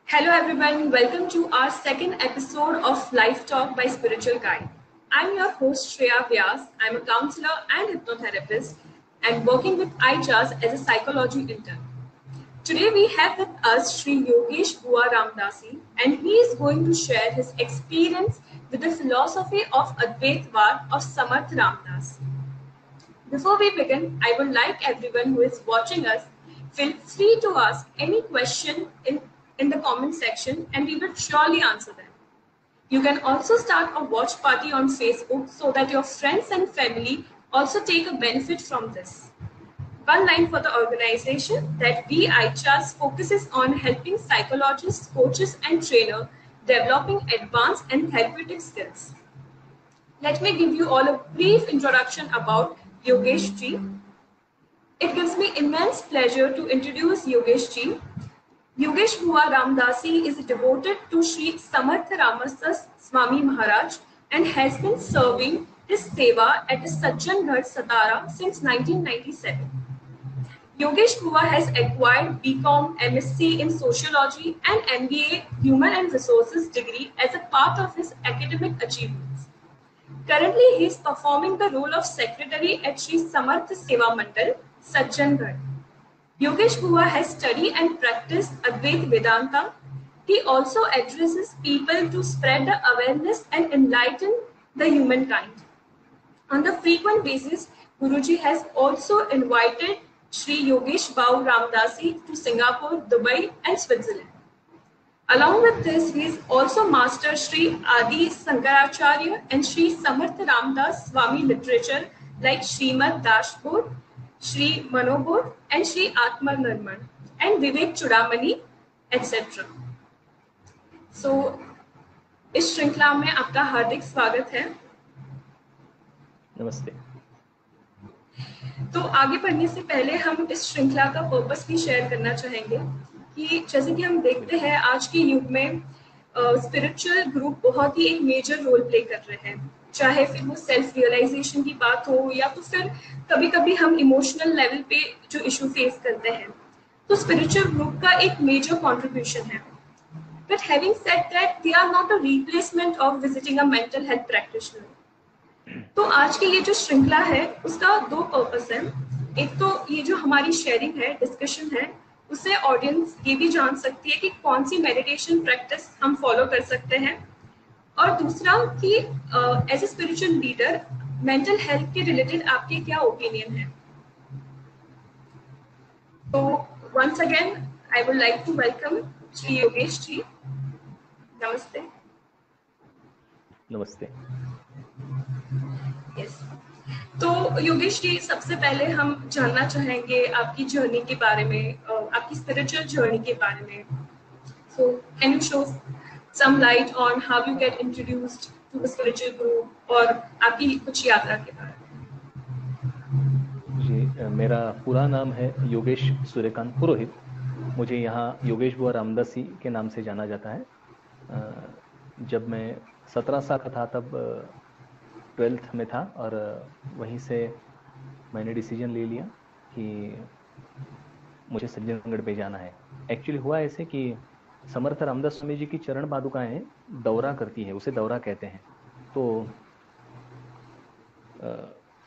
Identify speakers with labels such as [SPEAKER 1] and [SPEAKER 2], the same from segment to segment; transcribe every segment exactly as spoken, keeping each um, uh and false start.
[SPEAKER 1] Hello everyone, welcome to our second episode of Life Talk by Spiritual Guide. I'm your host Shreya Vyas. I'm a counselor and hypnotherapist and working with iJazz as a psychology intern. Today we have with us Sri Yogesh Bua Ramdasi and he is going to share his experience with the philosophy of Advaitwad of Samarth Ramdas. Before we begin, I would like everyone who is watching us feel free to ask any question in, in the comment section and we will surely answer them. You can also start a watch party on Facebook so that your friends and family also take a benefit from this. One line for the organization that we iJazz focuses on helping psychologists, coaches and trainers developing advanced and therapeutic skills. Let me give you all a brief introduction about Yogesh Ji. It gives me immense pleasure to introduce Yogesh Ji. Yogesh Bua Ramdasi is devoted to Sri Samarth Ramasdas Swami Maharaj and has been serving his seva at Sajjangarh, Satara since nineteen ninety-seven. Yogesh Bua has acquired B Com, M S c in Sociology and M B A Human and Resources degree as a part of his academic achievements. Currently, he is performing the role of secretary at Sri Samarth Seva Mandal, Sajjangarh. Yogesh Bua has studied and practiced Advait Vedanta. He also addresses people to spread the awareness and enlighten the humankind. On the frequent basis, Guruji has also invited Sri Yogesh Bua Ramdasi to Singapore, Dubai and Switzerland. Along with this, he is also Master Sri Adi Sankaracharya and Sri Samarth Ramdas Swami literature like Srimad Dashbodh, Sri Manobodh and Sri Atma Nirman and Vivek Chudamani, et cetera. So, इस श्रृंखला में आपका हार्दिक स्वागत है।
[SPEAKER 2] नमस्ते।
[SPEAKER 1] तो आगे बढ़ने से पहले हम इस श्रृंखला का पर्पस भी शेयर करना चाहेंगे कि जैसे कि हम देखते हैं आज के युग में स्पिरिचुअल ग्रुप बहुत ही एक मेजर रोल प्ले कर रहे हैं, चाहे फिर वो सेल्फ रियलाइजेशन की बात हो या तो फिर कभी कभी हम इमोशनल लेवल पे जो इशू फेस करते हैं, तो स्पिरिचुअल ग्रुप का एक मेजर कंट्रीब्यूशन है. But having said that they are not a replacement of visiting a mental health practitioner. तो आज की ये जो श्रृंखला है उसका दो पर्पस है. एक तो ये जो हमारी शेयरिंग है, डिस्कशन है, उससे ऑडियंस ये भी जान सकती है कि कौन सी मेडिटेशन प्रैक्टिस हम फॉलो कर सकते हैं, और दूसरा कि as a spiritual leader mental health के रिलेटेड आपके क्या ओपिनियन है. तो once again I would like to welcome Shri Yogesh ji. नमस्ते.
[SPEAKER 2] नमस्ते.
[SPEAKER 1] यस. तो योगेश जी, सबसे पहले हम जानना चाहेंगे आपकी जर्नी के बारे में, आपकी स्पिरिचुअल जर्नी के बारे में. So can you show some light on how you get introduced to the spiritual group और आपकी कुछ यात्रा के बारे में.
[SPEAKER 2] जी, मेरा पूरा नाम है योगेश सूर्यकांत पुरोहित. मुझे यहाँ योगेश बुआ रामदासी के नाम से जाना जाता है. जब मैं सत्रह साल का था तब ट्वेल्थ में था और वहीं से मैंने डिसीजन ले लिया कि मुझे सज्जनगढ़ पे जाना है. एक्चुअली हुआ ऐसे कि समर्थ रामदास स्वामी जी की चरण पादुकाएं दौरा करती है, उसे दौरा कहते हैं. तो आ,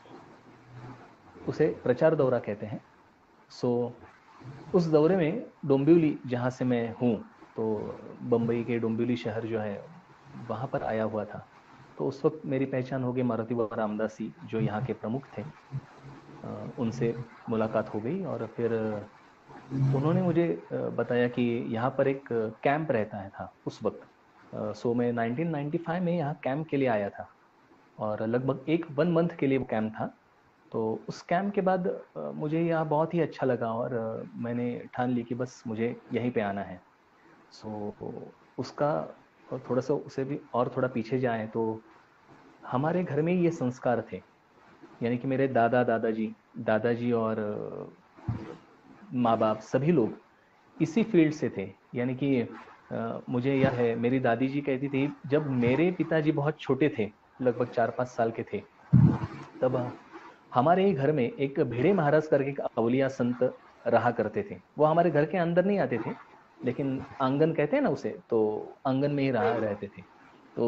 [SPEAKER 2] उसे प्रचार दौरा कहते हैं. सो उस दौरे में डोंबिवली, जहाँ से मैं हूँ, तो बम्बई के डोंबिवली शहर जो है वहाँ पर आया हुआ था. तो उस वक्त मेरी पहचान हो गई मारुति बुआ रामदासी, जो यहाँ के प्रमुख थे. उनसे मुलाकात हो गई और फिर उन्होंने मुझे बताया कि यहाँ पर एक कैंप रहता है था उस वक्त. सो मैं नाइनटीन नाइंटी फाइव में यहाँ कैंप के लिए आया था और लगभग एक वन मंथ के लिए वो कैंप था. तो उस कैंप के बाद मुझे यहाँ बहुत ही अच्छा लगा और मैंने ठान ली कि बस मुझे यहीं पे आना है. सो उसका थोड़ा सा उसे भी और थोड़ा पीछे जाएं तो हमारे घर में ये संस्कार थे, यानी कि मेरे दादा दादाजी दादाजी और माँ बाप सभी लोग इसी फील्ड से थे. यानी कि आ, मुझे यह है, मेरी दादी जी कहती थी जब मेरे पिताजी बहुत छोटे थे, लगभग चार पाँच साल के थे, तब हमारे ही घर में एक भिड़े महाराज करके एक अवलिया संत रहा करते थे. वो हमारे घर के अंदर नहीं आते थे, लेकिन आंगन कहते हैं ना उसे, तो आंगन में ही रहा रहते थे। तो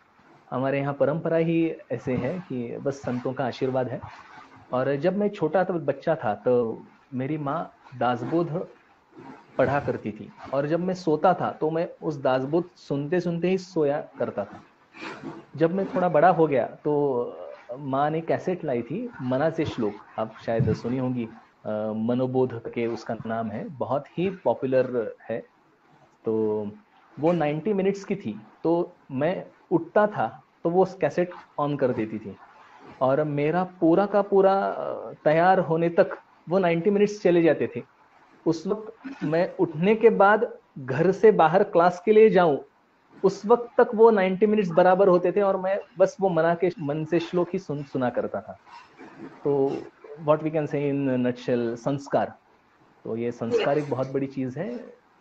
[SPEAKER 2] हमारे यहाँ परंपरा ही ऐसे है कि बस संतों का आशीर्वाद है। और जब मैं छोटा तो बच्चा था तो मेरी माँ दासबोध पढ़ा करती थी, और जब मैं सोता था तो मैं उस दासबोध सुनते सुनते ही सोया करता था। जब मैं थोड़ा बड़ा हो गया तो माँ ने कैसेट लाई थी, मना से श्लोक, आप शायद सुनी होंगी, मनोबोध के उसका नाम है, बहुत ही पॉपुलर है। तो वो नब्बे मिनट्स की थी, तो मैं उठता था तो वो कैसेट ऑन कर देती थी, और मेरा पूरा का पूरा तैयार होने तक वो नब्बे मिनट्स चले जाते थे। उस वक्त मैं उठने के बाद घर से बाहर क्लास के लिए जाऊं, उस वक्त तक वो नब्बे मिनट्स बराबर होते थे, और मैं बस वो मना के मन से श्लोक ही सुन सुना करता था। तो व्हाट वी कैन से इन नटशेल, संस्कार, तो ये संस्कार एक बहुत बड़ी चीज है।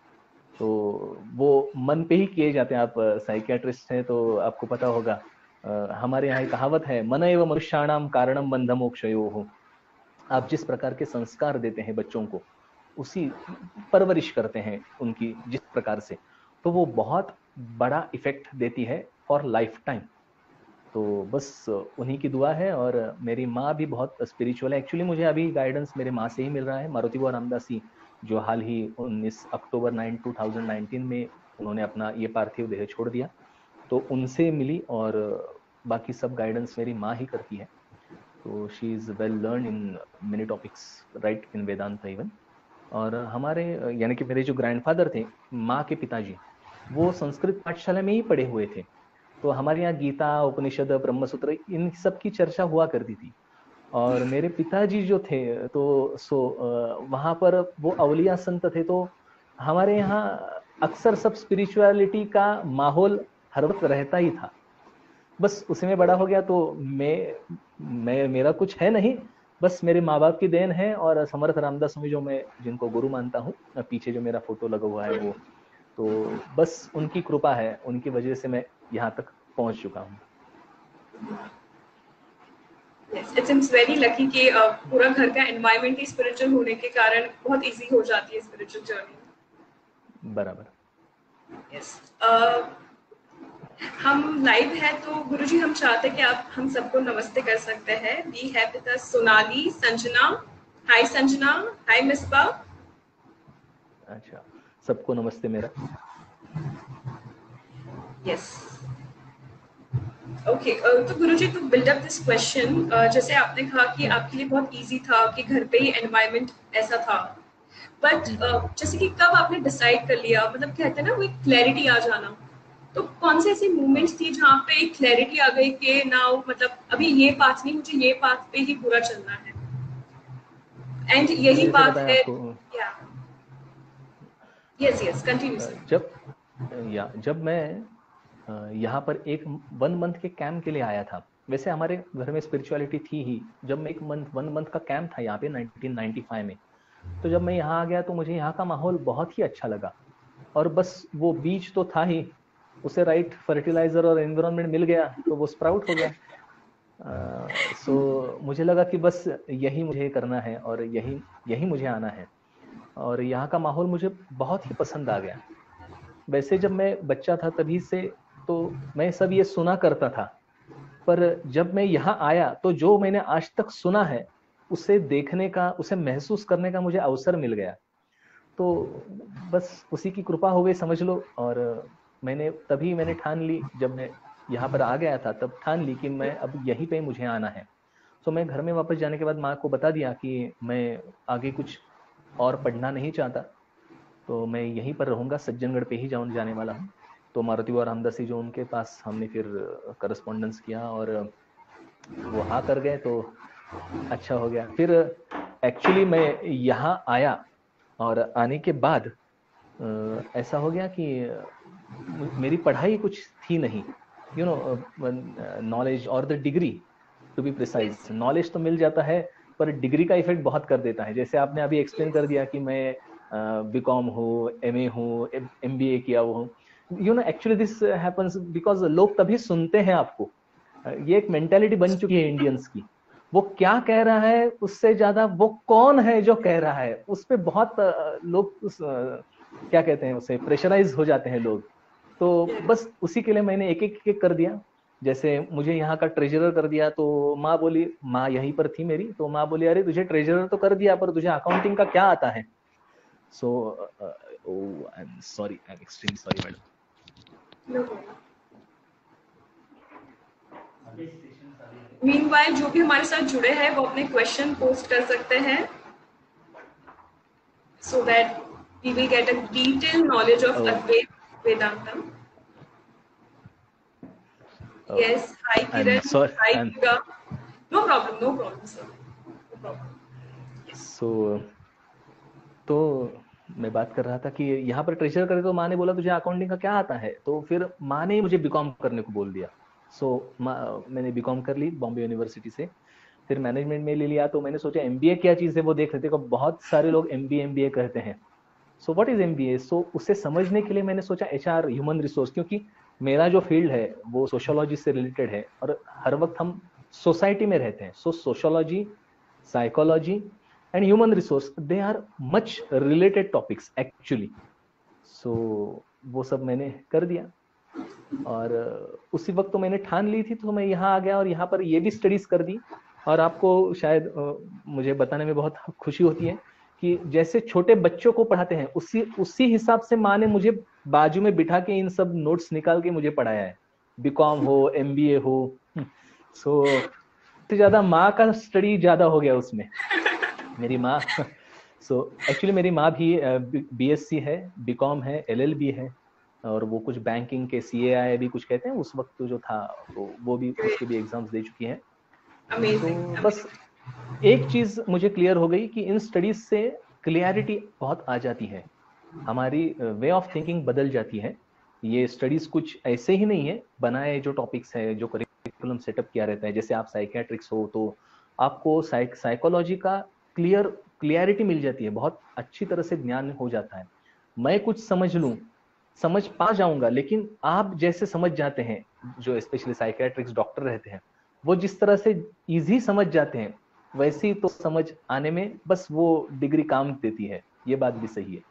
[SPEAKER 2] तो वो मन पे ही किए जाते हैं। आप साइकियाट्रिस्ट हैं तो आपको पता होगा, हमारे यहाँ एक कहावत है, मन एव मनुष्याणाम कारणम बंध मोक्षयोः। आप जिस प्रकार के संस्कार देते हैं बच्चों को, उसी परवरिश करते हैं उनकी जिस प्रकार से, तो वो बहुत बड़ा इफेक्ट देती है फॉर लाइफ टाइम। तो बस उन्हीं की दुआ है। और मेरी माँ भी बहुत स्पिरिचुअल है। एक्चुअली मुझे अभी गाइडेंस मेरे माँ से ही मिल रहा है। मारुति बुआ रामदास जी, जो हाल ही उन्नीस अक्टूबर नौ दो हज़ार उन्नीस में उन्होंने अपना ये पार्थिव देह छोड़ दिया, तो उनसे मिली, और बाकी सब गाइडेंस मेरी माँ ही करती है। तो she is well learn in many topics, right, in Vedanta even. और हमारे यानी कि मेरे जो ग्रैंडफादर थे, माँ के पिताजी, वो संस्कृत पाठशाला में ही पढ़े हुए थे। तो हमारे यहाँ गीता, उपनिषद, ब्रह्मसूत्र, इन सब की चर्चा हुआ करती थी। और मेरे पिताजी जो थे तो सो वहां पर वो अवलिया संत थे, तो हमारे यहाँ अक्सर सब स्पिरिचुअलिटी का माहौल हर वक्त रहता ही था। बस उसी में बड़ा हो गया। तो मैं मैं मेरा कुछ है नहीं, बस मेरे माँ बाप की देन है, और समर्थ रामदास स्वामी जो मैं जिनको गुरु मानता हूँ, पीछे जो मेरा फोटो लगा हुआ है वो, तो बस उनकी कृपा है, उनकी वजह से मैं यहाँ तक पहुंच चुका हूँ।
[SPEAKER 1] Yes, it seems very lucky कि uh, पूरा घर का एनवायरनमेंट ही स्पिरिचुअल होने के कारण बहुत इजी हो जाती है स्पिरिचुअल जर्नी।
[SPEAKER 2] बराबर।
[SPEAKER 1] Yes. uh, हम लाइव है तो गुरुजी हम चाहते हैं कि आप हम सबको नमस्ते कर सकते हैं। We have with us Sonali, Sanjana. Hi Sanjana, hi Misba.
[SPEAKER 2] अच्छा, सबको नमस्ते मेरा।
[SPEAKER 1] Yes, okay. तो Guruji to build up this question, जैसे आपने कहा कि आपके लिए बहुत इजी था कि घर पे ही एनवायरनमेंट ऐसा था, बट uh, जैसे कि कब आपने डिसाइड कर लिया, मतलब कहते हैं ना वो एक क्लैरिटी आ जाना, तो कौन से ऐसे मूवमेंट्स थी जहाँ पे एक क्लैरिटी आ गई कि नाउ मतलब अभी ये पाथ नहीं, मुझे ये पाथ पे ही पूरा चलना है, एंड यही बात है। या यस यस कंटिन्यू सर।
[SPEAKER 2] जब या जब मैं यहाँ पर एक वन मंथ के कैंप के लिए आया था, वैसे हमारे घर में स्पिरिचुअलिटी थी ही। जब मैं एक मंथ वन मंथ का कैंप था यहाँ पे नाइनटीन नाइंटी फाइव में, तो जब मैं यहाँ आ गया तो मुझे यहाँ का माहौल बहुत ही अच्छा लगा। और बस वो बीज तो था ही, उसे राइट फर्टिलाइजर और एनवायरनमेंट मिल गया तो वो स्प्राउट हो गया। सो uh, so, मुझे लगा कि बस यही मुझे करना है और यही यही मुझे आना है। और यहाँ का माहौल मुझे बहुत ही पसंद आ गया। वैसे जब मैं बच्चा था तभी से तो मैं सब ये सुना करता था, पर जब मैं यहाँ आया तो जो मैंने आज तक सुना है उसे देखने का, उसे महसूस करने का मुझे अवसर मिल गया। तो बस उसी की कृपा हो गई समझ लो। और मैंने तभी मैंने ठान ली, जब मैं यहाँ पर आ गया था तब ठान ली कि मैं अब यहीं पे मुझे आना है। तो मैं घर में वापस जाने के बाद माँ को बता दिया कि मैं आगे कुछ और पढ़ना नहीं चाहता, तो मैं यहीं पर रहूंगा, सज्जनगढ़ पे ही जाऊँ जाने वाला हूँ। तो मारुति बुआ रामदास जी जो उनके पास हमने फिर करस्पॉन्डेंस किया और वो हाँ कर गए तो अच्छा हो गया। फिर एक्चुअली मैं यहाँ आया और आने के बाद ऐसा हो गया कि मेरी पढ़ाई कुछ थी नहीं, यू नो, नॉलेज और the degree to be precise. Knowledge तो मिल जाता है पर डिग्री का इफेक्ट बहुत कर देता है। जैसे आपने अभी एक्सप्लेन कर दिया कि मैं बीकॉम हूँ, एमए हूँ, एमबीए किया हुआ हूँ, you know, actually this happens because लोग तभी सुनते हैं आपको। ये एक मेंटालिटी बन चुकी है इंडियंस की, वो क्या कह रहा है उससे ज्यादा वो कौन है जो कह रहा है उस पे बहुत लोग उस क्या कहते हैं उसे, प्रेशराइज हो जाते हैं लोग। तो बस उसी के लिए मैंने एक एक एक कर दिया। जैसे मुझे यहाँ का ट्रेजरर कर दिया, तो माँ बोली, माँ यहीं पर थी मेरी, तो माँ बोली अरे तुझे ट्रेजरर तो कर दिया पर तुझे अकाउंटिंग का क्या आता है। So I am sorry, I am extremely sorry madam.
[SPEAKER 1] Meanwhile जो भी हमारे साथ जुड़े हैं वो अपने क्वेश्चन पोस्ट कर सकते हैं, so that we will get a detailed knowledge of
[SPEAKER 2] Oh.
[SPEAKER 1] Advaita Vedanta.
[SPEAKER 2] Oh.
[SPEAKER 1] Yes, hi
[SPEAKER 2] I'm
[SPEAKER 1] Kiran,
[SPEAKER 2] sorry,
[SPEAKER 1] hi
[SPEAKER 2] I'm-
[SPEAKER 1] Durga. No problem, no problem, sir. No problem.
[SPEAKER 2] So, तो मैं बात कर रहा था कि यहाँ पर ट्रेजर करे, तो माँ ने बोला तुझे अकाउंटिंग का क्या आता है, तो फिर माँ ने मुझे बीकॉम करने को बोल दिया। सो so, मैंने बीकॉम कर ली बॉम्बे यूनिवर्सिटी से, फिर मैनेजमेंट में ले लिया। तो मैंने सोचा एमबीए क्या चीज़ है वो देख लेते, को बहुत सारे लोग एमबीए एमबीए कहते हैं। So what is MBA, so उसे समझने के लिए मैंने सोचा एचआर, ह्यूमन रिसोर्स, क्योंकि मेरा जो फील्ड है वो सोशियोलॉजी से रिलेटेड है और हर वक्त हम सोसाइटी में रहते हैं। So sociology, psychology and human resource, they are much related topics actually. So वो सब मैंने कर दिया और उसी वक्त तो मैंने ठान ली थी, तो मैं यहाँ आ गया और यहाँ पर ये भी स्टडीज कर दी। और आपको शायद मुझे बताने में बहुत खुशी होती है कि जैसे छोटे बच्चों को पढ़ाते हैं उसी उसी हिसाब से माँ ने मुझे बाजू में बिठा के इन सब नोट्स निकाल के मुझे पढ़ाया है, बीकॉम हो, एमबीए हो। सो so, ज्यादा माँ का स्टडी ज्यादा हो गया उसमें, मेरी माँ। सो एक्चुअली मेरी माँ भी बीएससी है, बीकॉम है, एलएलबी है, और वो कुछ बैंकिंग के सीएआई भी कुछ कहते हैं उस वक्त जो था, तो वो भी उसके भी एग्जाम्स दे चुकी हैं। तो बस एक चीज मुझे क्लियर हो गई कि इन स्टडीज से क्लियरिटी बहुत आ जाती है, हमारी वे ऑफ थिंकिंग बदल जाती है। ये स्टडीज कुछ ऐसे ही नहीं है बनाए जो टॉपिक्स है, जो करिकुलम सेटअप किया रहता है। जैसे आप साइकियाट्रिक्स हो तो आपको साइकोलॉजी का क्लियर क्लियरिटी मिल जाती है, बहुत अच्छी तरह से ज्ञान हो जाता है। मैं कुछ समझ लूं, समझ पा जाऊंगा, लेकिन आप जैसे समझ जाते हैं, जो स्पेशली साइकियाट्रिक्स डॉक्टर रहते हैं, वो जिस तरह से इजी समझ जाते हैं, वैसी तो समझ आने में बस वो डिग्री काम देती है। ये बात भी सही है।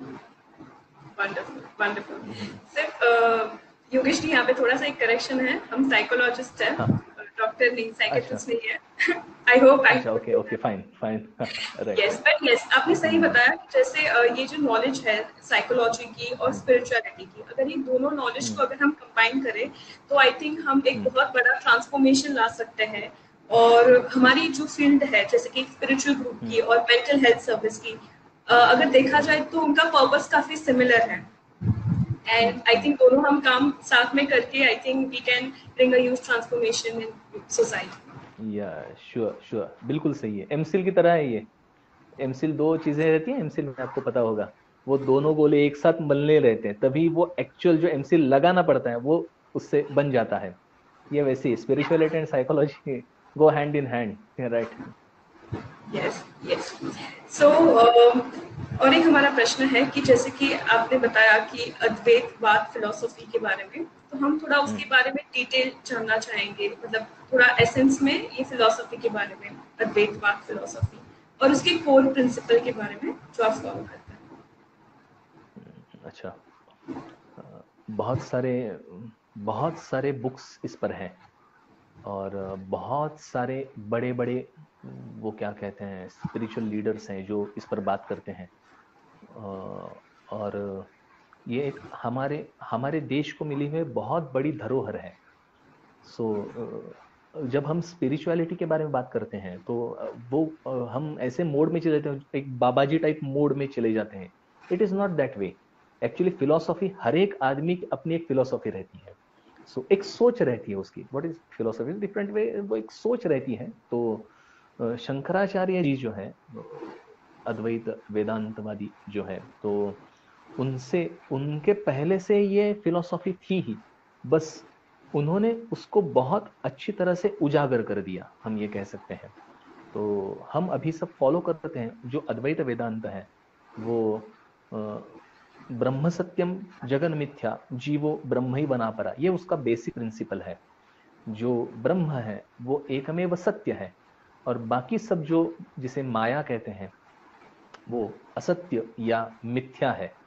[SPEAKER 1] Wonderful wonderful. सिर्फ योगेश जी यहाँ पे थोड़ा सा एक करेक्शन है, हम साइकोलॉजिस्ट हैं, डॉक्टर नहीं, साइकियाट्रिस्ट नहीं है। I hope I
[SPEAKER 2] okay okay fine fine right.
[SPEAKER 1] Yes but yes, आपने सही बताया कि जैसे uh, ये जो नॉलेज है साइकोलॉजी की और स्पिरिचुअलिटी की, अगर ये दोनों नॉलेज को अगर हम कंबाइन करें तो आई थिंक हम एक बहुत बड़ा ट्रांसफॉर्मेशन ला सकते हैं। और हमारी जो फील्ड है जैसे कि स्पिरिचुअल ग्रुप की और मेंटल हेल्थ सर्विस की, uh, अगर देखा जाए तो उनका पर्पस काफी सिमिलर है। एंड आई थिंक दोनों हम काम साथ में करके I think we can bring a huge transformation in society.
[SPEAKER 2] या श्योर श्योर, बिल्कुल सही है। एमसिल की तरह है ये। एमसिल दो चीजें रहती हैं एमसिल में, आपको पता होगा, वो दोनों गोले एक साथ मलने रहते हैं, तभी वो एक्चुअल जो एमसिल लगाना पड़ता है वो उससे बन जाता है। ये वैसे spirituality and psychology go hand in hand, right.
[SPEAKER 1] Yes yes. So और एक हमारा प्रश्न है कि जैसे कि आपने बताया कि अद्वैतवाद फिलॉसफी के बारे में, तो हम थोड़ा उसके बारे में डिटेल जानना चाहेंगे, मतलब थोड़ा एसेंस में ये फिलॉसफी के बारे में, अद्वैतवाद फिलॉसफी और उसके कोर प्रिंसिपल के बारे में जो आप फॉलो करते हैं।
[SPEAKER 2] अच्छा, बहुत सारे बहुत सारे बुक्स इस पर हैं और बहुत सारे बड़े बड़े वो क्या कहते हैं स्पिरिचुअल लीडर्स हैं जो इस पर बात करते हैं। और ये एक हमारे हमारे देश को मिली हुई बहुत बड़ी धरोहर है। सो जब हम स्पिरिचुअलिटी के बारे में बात करते हैं तो वो हम ऐसे मोड में चले जाते हैं, एक बाबाजी टाइप मोड में चले जाते हैं। It is not that way. Actually philosophy, हर एक आदमी की अपनी एक फिलोसॉफी रहती है। सो so, एक सोच रहती है उसकी। What is philosophy, different way, वो एक सोच रहती है। तो शंकराचार्य जी जो है अद्वैत वेदांतवादी जो है, तो उनसे उनके पहले से ये फिलोसॉफी थी ही, बस उन्होंने उसको बहुत अच्छी तरह से उजागर कर दिया, हम ये कह सकते हैं। तो हम अभी सब फॉलो करते हैं जो अद्वैत वेदांत है, वो ब्रह्म सत्यम जगन मिथ्या जीवो ब्रह्म ही बना परा, ये उसका बेसिक प्रिंसिपल है। जो ब्रह्म है वो एकमेव सत्य है और बाकी सब जो जिसे माया कहते हैं वो असत्य या मिथ्या है।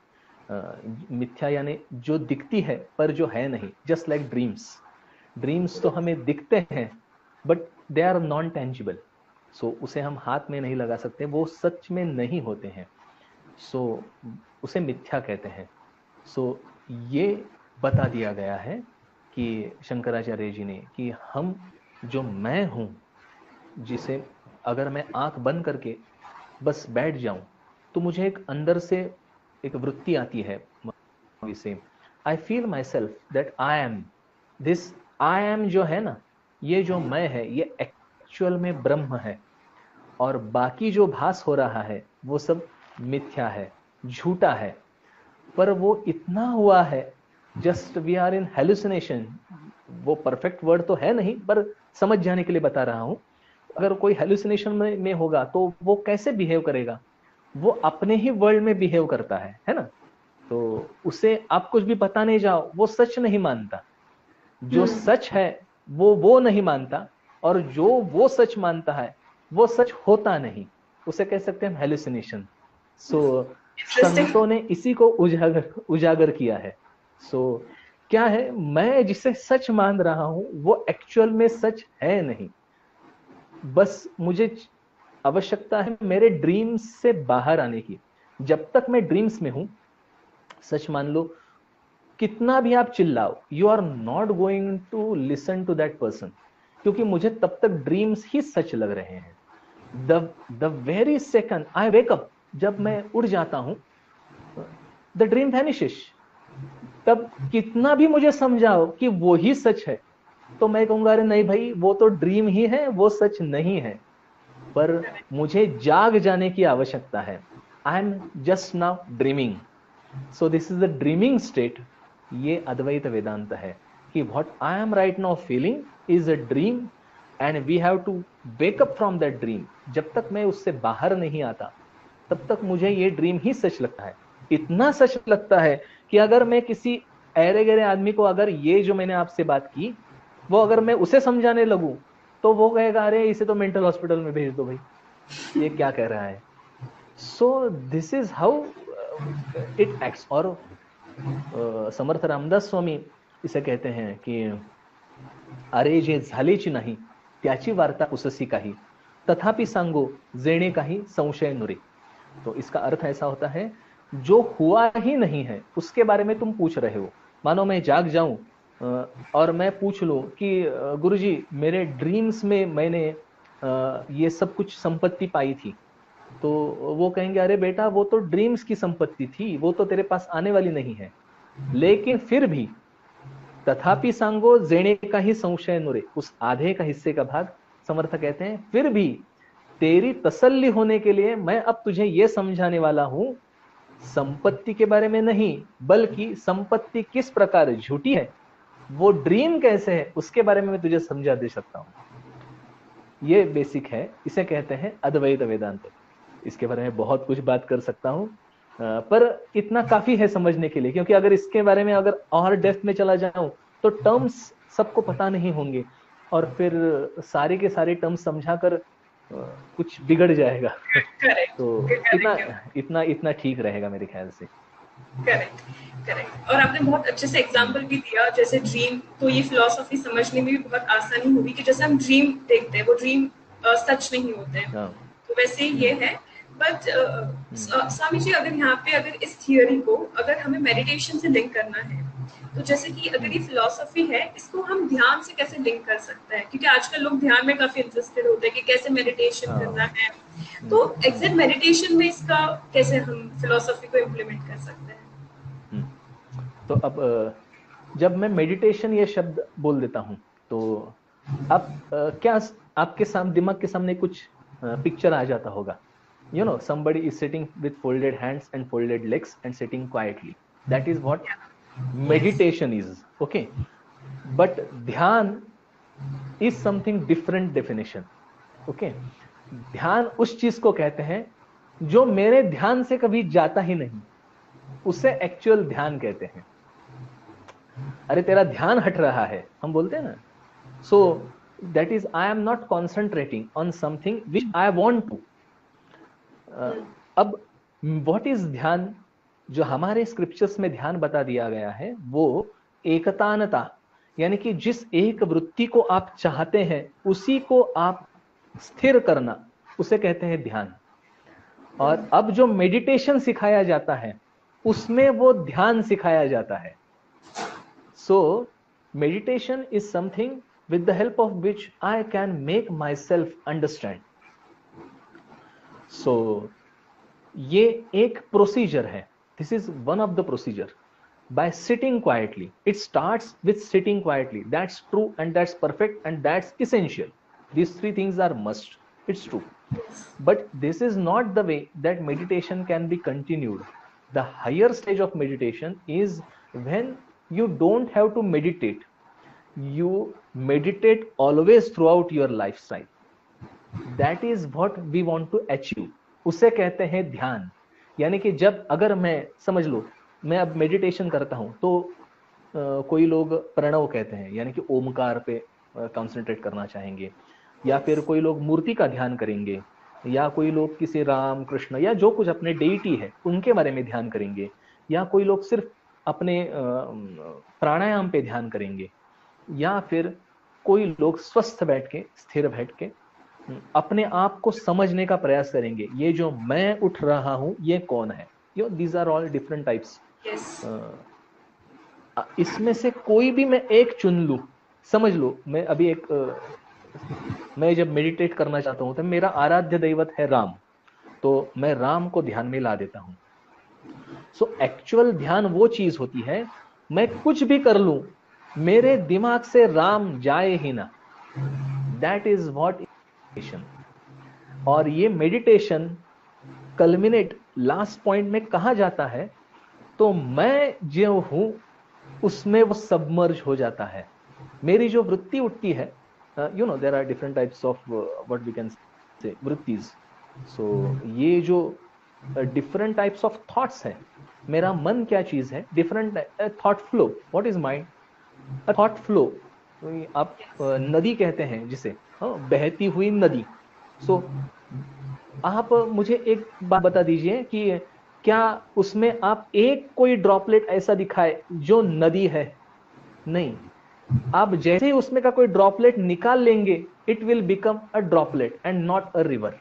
[SPEAKER 2] मिथ्या यानी जो दिखती है पर जो है नहीं, जस्ट लाइक ड्रीम्स। ड्रीम्स तो हमें दिखते हैं but they are non tangible, so उसे हम हाथ में नहीं लगा सकते, वो सच में नहीं होते हैं, सो so, उसे मिथ्या कहते हैं। सो so, ये बता दिया गया है कि शंकराचार्य जी ने कि हम जो मैं हूं, जिसे अगर मैं आंख बंद करके बस बैठ जाऊं तो मुझे एक अंदर से एक वृत्ति आती है, इसे I feel myself that I am this. I am जो है ना, ये जो मैं है, ये एक्चुअल में ब्रह्म है, और बाकी जो भास हो रहा है वो सब मिथ्या है, झूठा है। पर वो इतना हुआ है, just we are in hallucination. वो परफेक्ट वर्ड तो है नहीं, पर समझ जाने के लिए बता रहा हूं। अगर कोई हेलुसिनेशन में, में होगा तो वो कैसे बिहेव करेगा? वो अपने ही वर्ल्ड में बिहेव करता है, है ना? तो उसे आप कुछ भी बताने जाओ, वो सच नहीं मानता। जो सच है वो वो नहीं मानता, और जो वो सच मानता है वो सच होता नहीं। उसे कह सकते हैं हेलुसिनेशन। सो संतों ने इसी को उजागर उजागर किया है। सो so, क्या है, मैं जिसे सच मान रहा हूं वो एक्चुअल में सच है नहीं। बस मुझे आवश्यकता है मेरे ड्रीम्स से बाहर आने की। जब तक मैं ड्रीम्स में हूं, सच मान लो, कितना भी आप चिल्लाओ, you are not going to listen to that person, क्योंकि मुझे तब तक ड्रीम्स ही सच लग रहे हैं। The the very second I wake up, जब मैं उड़ जाता हूं, द ड्रीम वैनिशेस। तब कितना भी मुझे समझाओ कि वो ही सच है, तो मैं कहूंगा अरे नहीं भाई, वो तो ड्रीम ही है, वो सच नहीं है। पर मुझे जाग जाने की आवश्यकता है। I am just now dreaming, so this is the dreaming state. ये अद्वैत वेदांत है कि what I am right now feeling is a dream, and we have to wake up from that dream. जब तक मैं उससे बाहर नहीं आता, तब तक मुझे ये ड्रीम ही सच लगता है। इतना सच लगता है कि अगर मैं किसी ऐरे गहरे आदमी को, अगर ये जो मैंने आपसे बात की, वो अगर मैं उसे समझाने लगूं, तो वो कहेगा अरे इसे तो मेंटल हॉस्पिटल में भेज दो भाई, ये क्या कह रहा है। So this is how it acts. और uh, समर्थ रामदास स्वामी इसे कहते हैं कि अरे जे झालेची नाही त्याची वार्ता उससी काही, तथापि सांगो जेणे काही संशय नुरे। तो इसका अर्थ ऐसा होता है, जो हुआ ही नहीं है उसके बारे में तुम पूछ रहे हो। मानो मैं जाग जाऊं और मैं पूछ लूं कि गुरुजी मेरे ड्रीम्स में मैंने ये सब कुछ संपत्ति पाई थी, तो वो कहेंगे अरे बेटा वो तो ड्रीम्स की संपत्ति थी, वो तो तेरे पास आने वाली नहीं है। लेकिन फिर भी तथापि सांगो जेणे का ही संशय नुरे, उस आधे का हिस्से का भाग समर्थ कहते हैं, फिर भी तेरी तसल्ली होने के लिए मैं अब तुझे यह समझाने वाला हूं, संपत्ति के बारे में नहीं, बल्कि संपत्ति किस प्रकार झूठी है, वो ड्रीम कैसे है, उसके बारे में मैं तुझे समझा दे सकता हूं। ये बेसिक है, इसे कहते हैं अद्वैत वेदांत। इसके बारे में बहुत कुछ बात कर सकता हूं, पर इतना काफी है समझने के लिए, क्योंकि अगर इसके बारे में अगर और डेप्थ में चला जाऊं तो टर्म्स सबको पता नहीं होंगे, और फिर सारे के सारे टर्म्स समझाकर कुछ बिगड़ जाएगा।
[SPEAKER 1] करेक्ट,
[SPEAKER 2] तो इतना इतना इतना ठीक रहेगा मेरे ख्याल से।
[SPEAKER 1] Correct correct. और आपने बहुत अच्छे से एग्जांपल भी दिया, जैसे ड्रीम, तो ये फिलॉसफी समझने में भी बहुत आसानी होगी कि जैसे हम ड्रीम देखते हैं वो ड्रीम सच नहीं होते हैं, तो वैसे ही ये है। बट स्वामी जी, अगर यहाँ पे अगर इस थियोरी को अगर हमें मेडिटेशन से लिंक करना है, तो जैसे कि अगर ये फिलॉसफी है, इसको हम ध्यान से कैसे लिंक कर सकते हैं? क्योंकि आजकल लोग ध्यान में काफी इंटरेस्टेड होते हैं कि कैसे मेडिटेशन करना है, तो एग्जैक्ट मेडिटेशन में इसका कैसे हम फिलॉसफी को इम्प्लीमेंट कर सकते हैं?
[SPEAKER 2] तो अब जब मैं मेडिटेशन ये शब्द बोल देता हूं, तो अब क्या आपके सामने, दिमाग के सामने कुछ पिक्चर आ जाता होगा, you know somebody is sitting with folded hands and folded legs and sitting quietly, that is what meditation is, okay? But dhyan is something different definition, okay? ध्यान उस चीज को कहते हैं जो मेरे ध्यान से कभी जाता ही नहीं, उसे एक्चुअल ध्यान कहते हैं। अरे तेरा ध्यान हट रहा है, हम बोलते हैं ना, so that is I am not concentrating on something which I want to. अब व्हाट इज ध्यान? जो हमारे स्क्रिप्चर्स में ध्यान बता दिया गया है वो एकतानता, यानी कि जिस एक वृत्ति को आप चाहते हैं उसी को आप स्थिर करना, उसे कहते हैं ध्यान। और अब जो मेडिटेशन सिखाया जाता है उसमें वो ध्यान सिखाया जाता है। So meditation is something with the help of which I can make myself understand. So ये एक प्रोसीजर है, this is one of the procedure by sitting quietly. It starts with sitting quietly. That's true and that's perfect and that's essential. These three things are must. It's true. But this is not the way that meditation can be continued. The higher stage of meditation is when you don't have to meditate. You meditate always throughout your lifestyle. That is what we want to achieve. उसे कहते हैं ध्यान। यानी कि जब अगर मैं समझ लो मैं अब मेडिटेशन करता हूं तो आ, कोई लोग प्रणव कहते हैं, यानी कि ओमकार पे कंसंट्रेट करना चाहेंगे, या फिर कोई लोग मूर्ति का ध्यान करेंगे, या कोई लोग किसी राम कृष्ण या जो कुछ अपने डेइटी है उनके बारे में ध्यान करेंगे, या कोई लोग सिर्फ अपने प्राणायाम पे ध्यान करेंगे, या फिर कोई लोग स्वस्थ बैठ के स्थिर बैठ के अपने आप को समझने का प्रयास करेंगे, ये जो मैं उठ रहा हूं ये कौन है। Yo these are all different types. इसमें से कोई भी मैं एक चुन लूं, समझ लो मैं अभी एक uh, मैं जब मेडिटेट करना चाहता हूं तो मेरा आराध्य दैवत है राम, तो मैं राम को ध्यान में ला देता हूं। सो एक्चुअल ध्यान वो चीज होती है, मैं कुछ भी कर लूं मेरे दिमाग से राम जाए ही ना। That is what meditation. और ये मेडिटेशन कल्मिनेट लास्ट पॉइंट में कहा जाता है, तो मैं जो हूं उसमें वो सबमर्ज हो जाता है। मेरी जो वृत्ति उठती है, you know there are different types of what we can say वृत्तिज। सो ये जो डिफरेंट टाइप्स ऑफ थॉट्स है, मेरा मन क्या चीज है, different thought flow. What is mind? Thought flow. आप नदी कहते हैं जिसे, बहती हुई नदी। सो आप मुझे एक बात बता दीजिए कि क्या उसमें आप एक कोई ड्रॉपलेट ऐसा दिखाए जो नदी है? नहीं। आप जैसे ही उसमें का कोई ड्रॉपलेट निकाल लेंगे, it will become a droplet and not a river,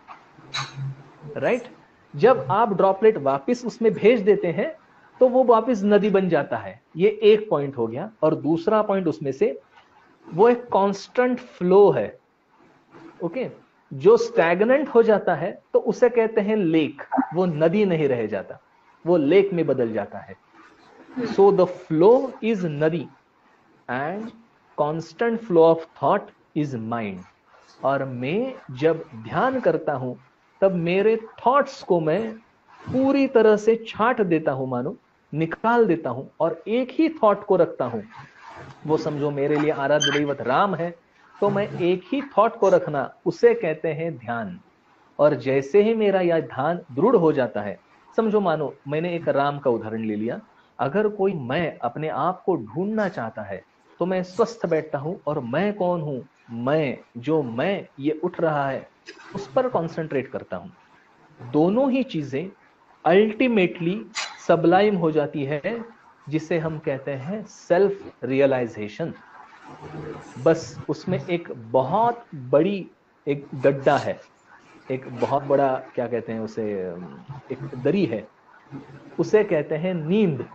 [SPEAKER 2] right? जब आप ड्रॉपलेट वापस उसमें भेज देते हैं तो वो वापस नदी बन जाता है। ये एक पॉइंट हो गया। और दूसरा पॉइंट उसमें से वो एक कांस्टेंट फ्लो है। ओके, जो स्टैग्नेंट हो जाता है तो उसे कहते हैं लेक। वो नदी नहीं रह जाता, वो लेक में बदल जाता है। So the flow is nadi and constant flow of thought is mind. और मैं जब ध्यान करता हूं तब मेरे थॉट्स को मैं पूरी तरह से छांट देता हूं, मानो निकाल देता हूं, और एक ही थॉट को रखता हूं। वो समझो मेरे लिए आराध्य दैवत राम है, तो मैं एक ही थॉट को रखना, उसे कहते हैं ध्यान। और जैसे ही मेरा यह ध्यान दृढ़ हो जाता है, समझो मानो मैंने एक राम का उदाहरण ले लिया, अगर कोई मैं अपने आप को ढूंढना चाहता है तो मैं स्वस्थ बैठता हूं और मैं कौन हूं, मैं जो मैं ये उठ रहा है उस पर कॉन्सेंट्रेट करता हूं। दोनों ही चीजें अल्टीमेटली सबलाइम हो जाती है, जिसे हम कहते हैं सेल्फ रियलाइजेशन। बस उसमें एक बहुत बड़ी एक गड्ढा है, एक बहुत बड़ा क्या कहते हैं उसे, एक दरी है, उसे कहते हैं नींद,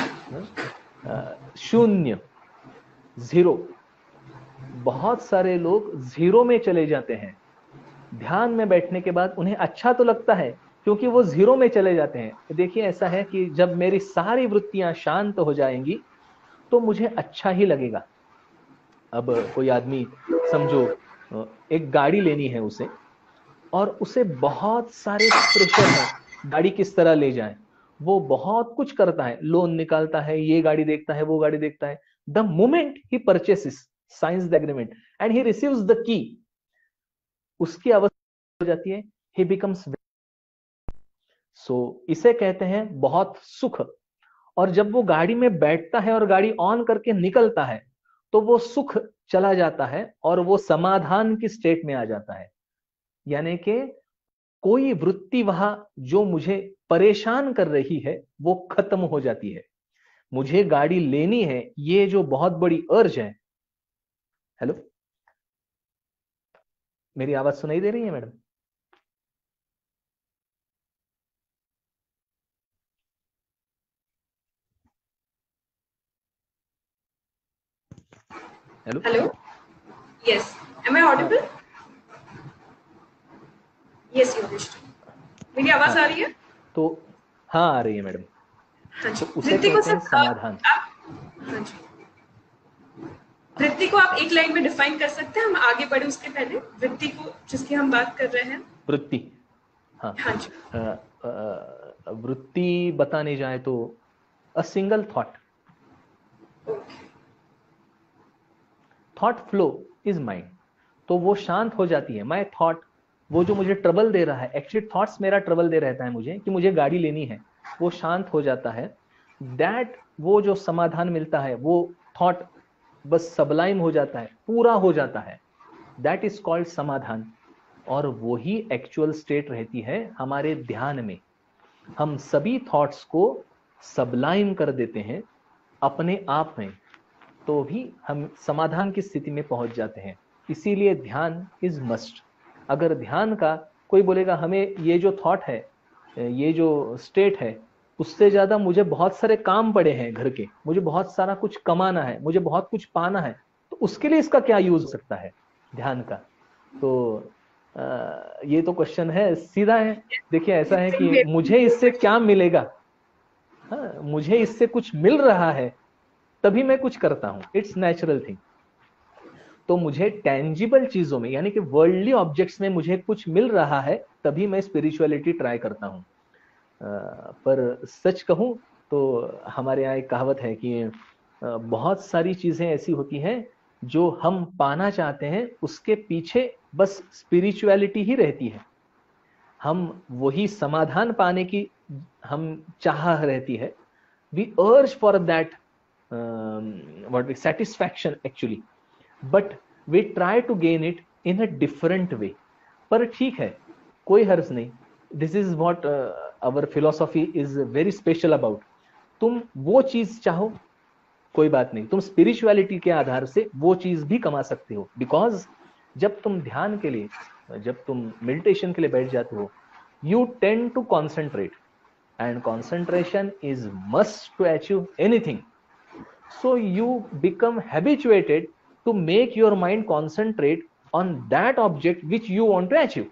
[SPEAKER 2] शून्य, जीरो। बहुत सारे लोग जीरो में चले जाते हैं। ध्यान में बैठने के बाद उन्हें अच्छा तो लगता है क्योंकि वो जीरो में चले जाते हैं। देखिए ऐसा है कि जब मेरी सारी वृत्तियां शांत हो जाएंगी तो मुझे अच्छा ही लगेगा। अब कोई आदमी समझो एक गाड़ी लेनी है उसे, और उसे बहुत सारे प्रेशर है, गाड़ी किस तरह ले जाए, वो बहुत कुछ करता है, लोन निकालता है, ये गाड़ी देखता है, वो गाड़ी देखता है। The moment he purchases, signs the agreement and he receives the key, उसकी अवस्था हो जाती है, ही बिकम्स सो so, इसे कहते हैं बहुत सुख। और जब वो गाड़ी में बैठता है और गाड़ी ऑन करके निकलता है तो वो सुख चला जाता है और वो समाधान की स्टेट में आ जाता है। यानी कि कोई वृत्ति वहां जो मुझे परेशान कर रही है वो खत्म हो जाती है। मुझे गाड़ी लेनी है, ये जो बहुत बड़ी अर्ज है। हेलो, मेरी आवाज सुनाई दे रही है madam? Hello
[SPEAKER 1] hello, yes, am I audible? Yes Yogesh, मेरी आवाज
[SPEAKER 2] हाँ,
[SPEAKER 1] आ रही है?
[SPEAKER 2] तो हाँ आ रही है मैडम।
[SPEAKER 1] हाँ
[SPEAKER 2] तो
[SPEAKER 1] जी,
[SPEAKER 2] उसे
[SPEAKER 1] वृत्ति को
[SPEAKER 2] कहते हैं
[SPEAKER 1] सब
[SPEAKER 2] समाधान।
[SPEAKER 1] आप, हाँ जी, वृत्ति को आप एक लाइन में डिफाइन कर सकते हैं? हम आगे बढ़े उसके पहले, वृत्ति को जिसकी हम बात कर रहे हैं।
[SPEAKER 2] वृत्ति, हाँ,
[SPEAKER 1] हाँ जी,
[SPEAKER 2] अ, अ, वृत्ति बताने जाए तो a single thought,
[SPEAKER 1] okay,
[SPEAKER 2] thought flow is mind. तो वो शांत हो जाती है। माई थॉट, वो जो मुझे ट्रबल दे रहा है, एक्चुअली थॉट्स मेरा ट्रबल दे रहता है मुझे कि मुझे गाड़ी लेनी है, वो शांत हो जाता है। दैट, वो जो समाधान मिलता है, वो थॉट बस सबलाइम हो जाता है, पूरा हो जाता है। दैट इज कॉल्ड समाधान। और वही एक्चुअल स्टेट रहती है हमारे ध्यान में। हम सभी थॉट्स को सबलाइम कर देते हैं अपने आप में, तो भी हम समाधान की स्थिति में पहुंच जाते हैं। इसीलिए ध्यान इज मस्ट। अगर ध्यान का कोई बोलेगा हमें ये जो थॉट है, ये जो स्टेट है, उससे ज्यादा मुझे बहुत सारे काम पड़े हैं घर के, मुझे बहुत सारा कुछ कमाना है, मुझे बहुत कुछ पाना है, तो उसके लिए इसका क्या यूज हो सकता है ध्यान का? तो आ, ये तो क्वेश्चन है, सीधा है। देखिए ऐसा है कि मुझे इससे क्या मिलेगा, हाँ, मुझे इससे कुछ मिल रहा है तभी मैं कुछ करता हूं, इट्स नेचुरल थिंग। तो मुझे टेंजिबल चीजों में, यानी कि वर्ल्डली ऑब्जेक्ट्स में मुझे कुछ मिल रहा है तभी मैं स्पिरिचुअलिटी ट्राई करता हूं। पर सच कहूं तो हमारे यहाँ एक कहावत है कि बहुत सारी चीजें ऐसी होती हैं जो हम पाना चाहते हैं, उसके पीछे बस स्पिरिचुअलिटी ही रहती है। हम वही समाधान पाने की हम चाह रहती है, we urge for that what satisfaction actually, but we try to gain it in a different way. पर ठीक है, कोई हर्ज नहीं। This is what our philosophy is very special about. तुम वो चीज चाहो, कोई बात नहीं, तुम स्पिरिचुअलिटी के आधार से वो चीज भी कमा सकते हो। बिकॉज जब तुम ध्यान के लिए, जब तुम मेडिटेशन के लिए बैठ जाते हो, you tend to concentrate, and concentration is must to achieve anything. So you become habituated to make your mind concentrate on that object which you want to achieve.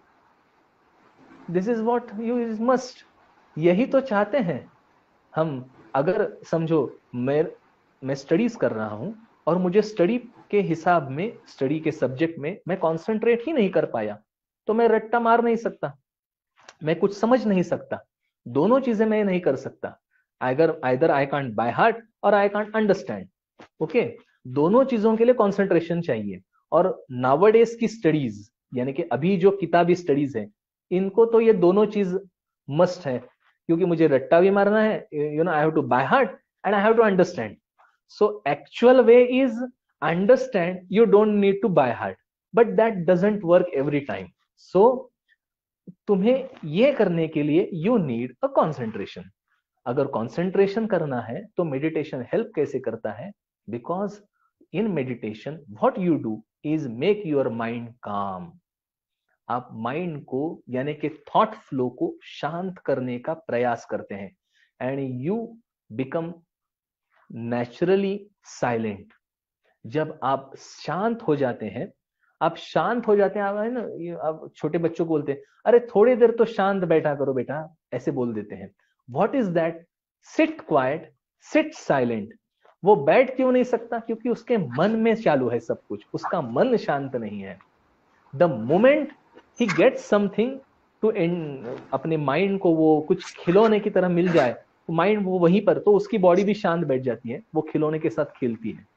[SPEAKER 2] This is what you is must. यही तो चाहते हैं हम। अगर समझो मैं मैं studies कर रहा हूं और मुझे स्टडी के हिसाब में, स्टडी के सब्जेक्ट में मैं कंसंट्रेट ही नहीं कर पाया, तो मैं रट्टा मार नहीं सकता, मैं कुछ समझ नहीं सकता। दोनों चीजें मैं नहीं कर सकता। अगर either I can't by heart और आई कांट अंडरस्टैंड। ओके, दोनों चीजों के लिए कंसंट्रेशन चाहिए। और नावडेज की स्टडीज, यानी कि अभी जो किताबी स्टडीज है, इनको तो ये दोनों चीज मस्ट है, क्योंकि मुझे रट्टा भी मारना है, you know, I have to by heart and I have to understand. So actual way is understand, you don't need to by heart, but that doesn't work every time. सो तुम्हें ये करने के लिए यू नीड अ कंसंट्रेशन। अगर concentration करना है तो मेडिटेशन हेल्प कैसे करता है? Because in meditation what you do is make your mind calm. आप माइंड को, यानी कि थॉट फ्लो को शांत करने का प्रयास करते हैं, and you become naturally silent. जब आप शांत हो जाते हैं, आप शांत हो जाते हैं, आप है ना, ये आप छोटे बच्चों को बोलते हैं, अरे थोड़ी देर तो शांत बैठा करो बेटा, ऐसे बोल देते हैं। What is that? Sit quiet, sit silent. वो बैठ क्यों नहीं सकता? क्योंकि उसके मन में चालू है सब कुछ, उसका मन शांत नहीं है। The moment he get something to, अपने माइंड को वो कुछ खिलौने की तरह मिल जाए, तो माइंड वो वहीं पर, तो उसकी बॉडी भी शांत बैठ जाती है, वो खिलौने के साथ खेलती है।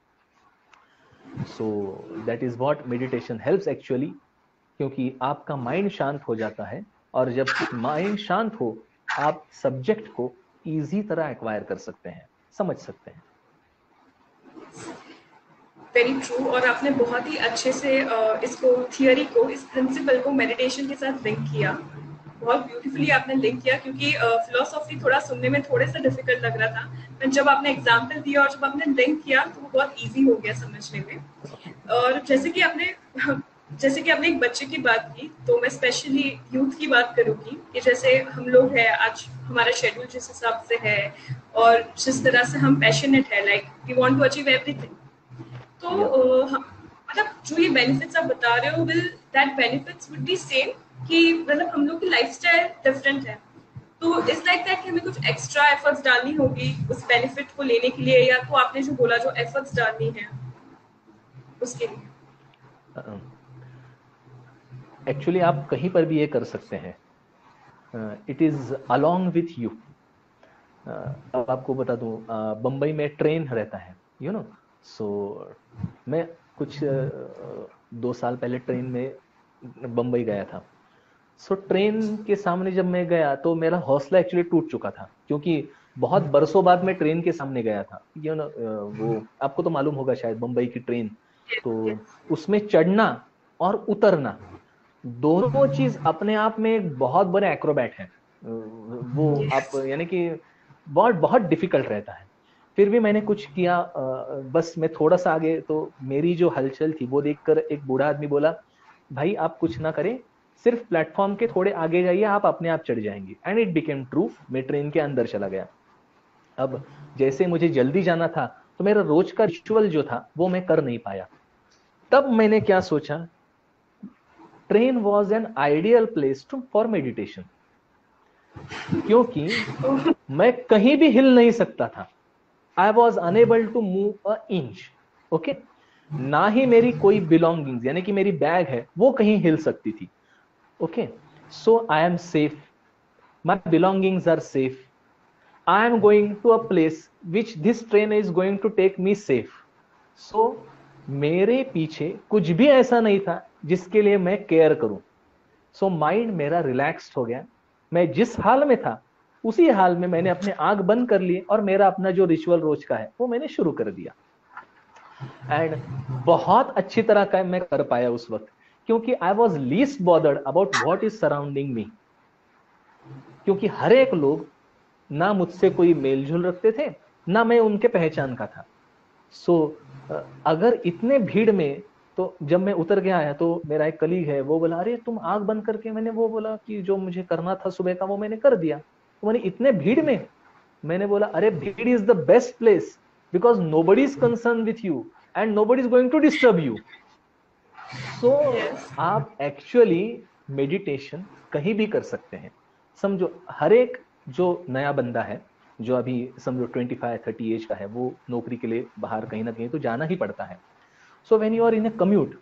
[SPEAKER 2] So that is what meditation helps actually, क्योंकि आपका माइंड शांत हो जाता है, और जब माइंड शांत हो, आप सब्जेक्ट को इजी तरह एक्वायर कर सकते हैं, समझ सकते हैं।
[SPEAKER 1] Very true. और आपने बहुत ही अच्छे से इसको, थियोरी को, इस प्रिंसिपल को मेडिटेशन के साथ लिंक किया। बहुत ब्यूटीफुली आपने लिंक किया, क्योंकि फिलोसॉफी थोड़ा सुनने में थोड़े सा डिफिकल्ट लग रहा था, पर जब आपने एग्जांपल दिया और जब आपने लिंक किया तो वो बहुत इजी हो गया समझने में। और जैसे कि आपने जैसे कि आपने एक बच्चे की बात की, तो मैं स्पेशली यूथ की बात करूंगी कि जैसे हम लोग हैं आज, हमारा शेड्यूल जिस हिसाब से है और जिस तरह से हम पैशनेट है, like we want to achieve everything, तो
[SPEAKER 2] Yeah.
[SPEAKER 1] uh, हम- मतलब जो ये बेनिफिट्स आप बता रहे हो, will that benefits would be same, कि मतलब हम लोग की लाइफस्टाइल डिफरेंट है, तो इस लाइक दैट कि हमें कुछ एक्स्ट्रा एफर्ट्स डालनी होगी उस बेनिफिट को लेने के लिए, या तो आपने जो बोला जो एफर्ट्स डालनी है उसके लिए?
[SPEAKER 2] एक्चुअली uh, आप कहीं पर भी ये कर सकते हैं, it is along with you. अब आपको बता दूं, uh, बम्बई में ट्रेन रहता है, यू नो, सो मैं कुछ uh, दो साल पहले ट्रेन में बम्बई गया था। सो so, ट्रेन के सामने जब मैं गया तो मेरा हौसला एक्चुअली टूट चुका था, क्योंकि बहुत बरसों बाद मैं ट्रेन के सामने गया था, यू नो, वो आपको तो मालूम होगा शायद, बम्बई की ट्रेन, तो उसमें चढ़ना और उतरना दोनों चीज अपने आप में एक बहुत बड़े एक्रोबैट है। वो आप यानी कि बहुत बहुत डिफिकल्ट रहता है। फिर भी मैंने कुछ किया, बस मैं थोड़ा सा आगे, तो मेरी जो हलचल थी वो देखकर एक बूढ़ा आदमी बोला, भाई आप कुछ ना करें, सिर्फ प्लेटफॉर्म के थोड़े आगे जाइए, आप अपने आप चढ़ जाएंगे। एंड इट बिकेम ट्रू, मैं ट्रेन के अंदर चला गया। अब जैसे मुझे जल्दी जाना था तो मेरा रोज का रिचुअल जो था वो मैं कर नहीं पाया। तब मैंने क्या सोचा, train was an ideal place to for meditation, क्योंकि मैं कहीं भी हिल नहीं सकता था। I was unable to move a inch, okay, ना ही मेरी कोई बिलोंगिंग्स यानी कि मेरी बैग है वो कहीं हिल सकती थी, okay. So I am safe, my belongings are safe, I am going to a place which this train is going to take me safe. सो मेरे पीछे कुछ भी ऐसा नहीं था जिसके लिए मैं केयर करूं। सो so, माइंड मेरा रिलैक्स्ड हो गया। मैं जिस हाल में था उसी हाल में मैंने अपने आंख बंद कर लिए और मेरा अपना जो रिचुअल रोज का है वो मैंने शुरू कर दिया। एंड बहुत अच्छी तरह का मैं कर पाया उस वक्त, क्योंकि I was least bothered about what is surrounding me, क्योंकि हर एक लोग ना मुझसे कोई मेलजोल रखते थे, ना मैं उनके पहचान का था। सो so, अगर इतने भीड़ में, तो जब मैं उतर गया है तो मेरा एक कलीग है, वो बोला अरे तुम आंख बंद करके, मैंने वो बोला कि जो मुझे करना था सुबह का वो मैंने कर दिया। तो मैंने इतने भीड़ में, मैंने बोला अरे भीड़ is the best place, because nobody is concern with you and nobody is going to disturb you. So आप एक्चुअली मेडिटेशन कहीं भी कर सकते हैं। समझो हर एक जो नया बंदा है, जो अभी समझो ट्वेंटी फाइव थर्टी एज का है, वो नौकरी के लिए बाहर कहीं ना कहीं तो जाना ही पड़ता है। So when you are in a commute,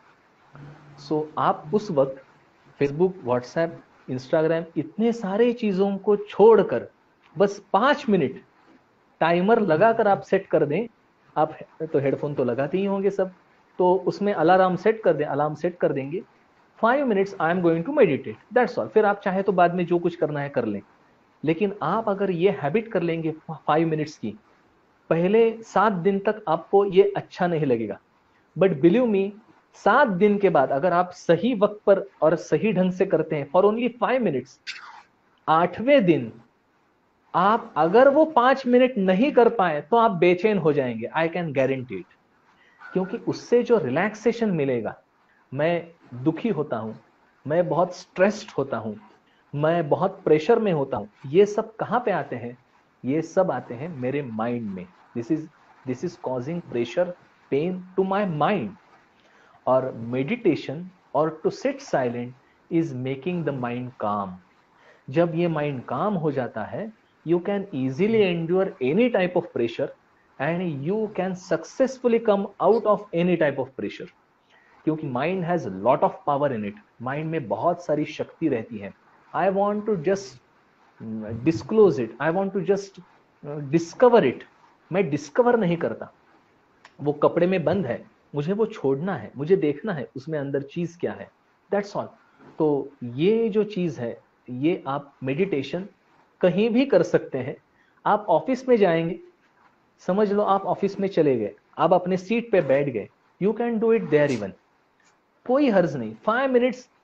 [SPEAKER 2] so आप उस वक्त फेसबुक, व्हाट्सएप, इंस्टाग्राम, इतने सारे चीजों को छोड़कर बस पांच मिनट टाइमर लगाकर आप सेट कर दें। आप तो हेडफोन तो लगाते ही होंगे सब, तो उसमें अलार्म सेट कर दें, अलार्म सेट कर देंगे, five minutes I am going to meditate, that's all. फिर आप चाहे तो बाद में जो कुछ करना है कर लें। लेकिन आप अगर ये हैबिट कर लेंगे फाइव मिनट्स की, पहले सात दिन तक आपको ये अच्छा नहीं लगेगा, बट बिलीव मी, सात दिन के बाद अगर आप सही वक्त पर और सही ढंग से करते हैं फॉर ओनली फाइव मिनट्स, आठवें दिन आप अगर वो पांच मिनट नहीं कर पाए तो आप बेचैन हो जाएंगे, आई कैन गारंटी इट। क्योंकि उससे जो रिलैक्सेशन मिलेगा, मैं दुखी होता हूं, मैं बहुत स्ट्रेस्ड होता हूं, मैं बहुत प्रेशर में होता हूं, ये सब कहां पे आते हैं? ये सब आते हैं मेरे माइंड में। This is this is causing pressure, pain to my mind. और मेडिटेशन और to sit silent is making the mind calm. जब ये माइंड काम हो जाता है, you can easily endure any type of pressure and you can successfully come out of any type of pressure, क्योंकि mind has lot of power in it, mind में बहुत सारी शक्ति रहती है। I want to just disclose it, I want to just discover it. मैं discover नहीं करता, वो कपड़े में बंद है, मुझे वो छोड़ना है, मुझे देखना है उसमें अंदर चीज क्या है, दैट्स ऑल। तो ये जो चीज है, ये आप मेडिटेशन कहीं भी कर सकते हैं। आप ऑफिस में जाएंगे, समझ लो आप ऑफिस में चले गए, आप अपने सीट पे बैठ गए, you can do it there even, कोई हर्ज नहीं। फाइव मिनट्स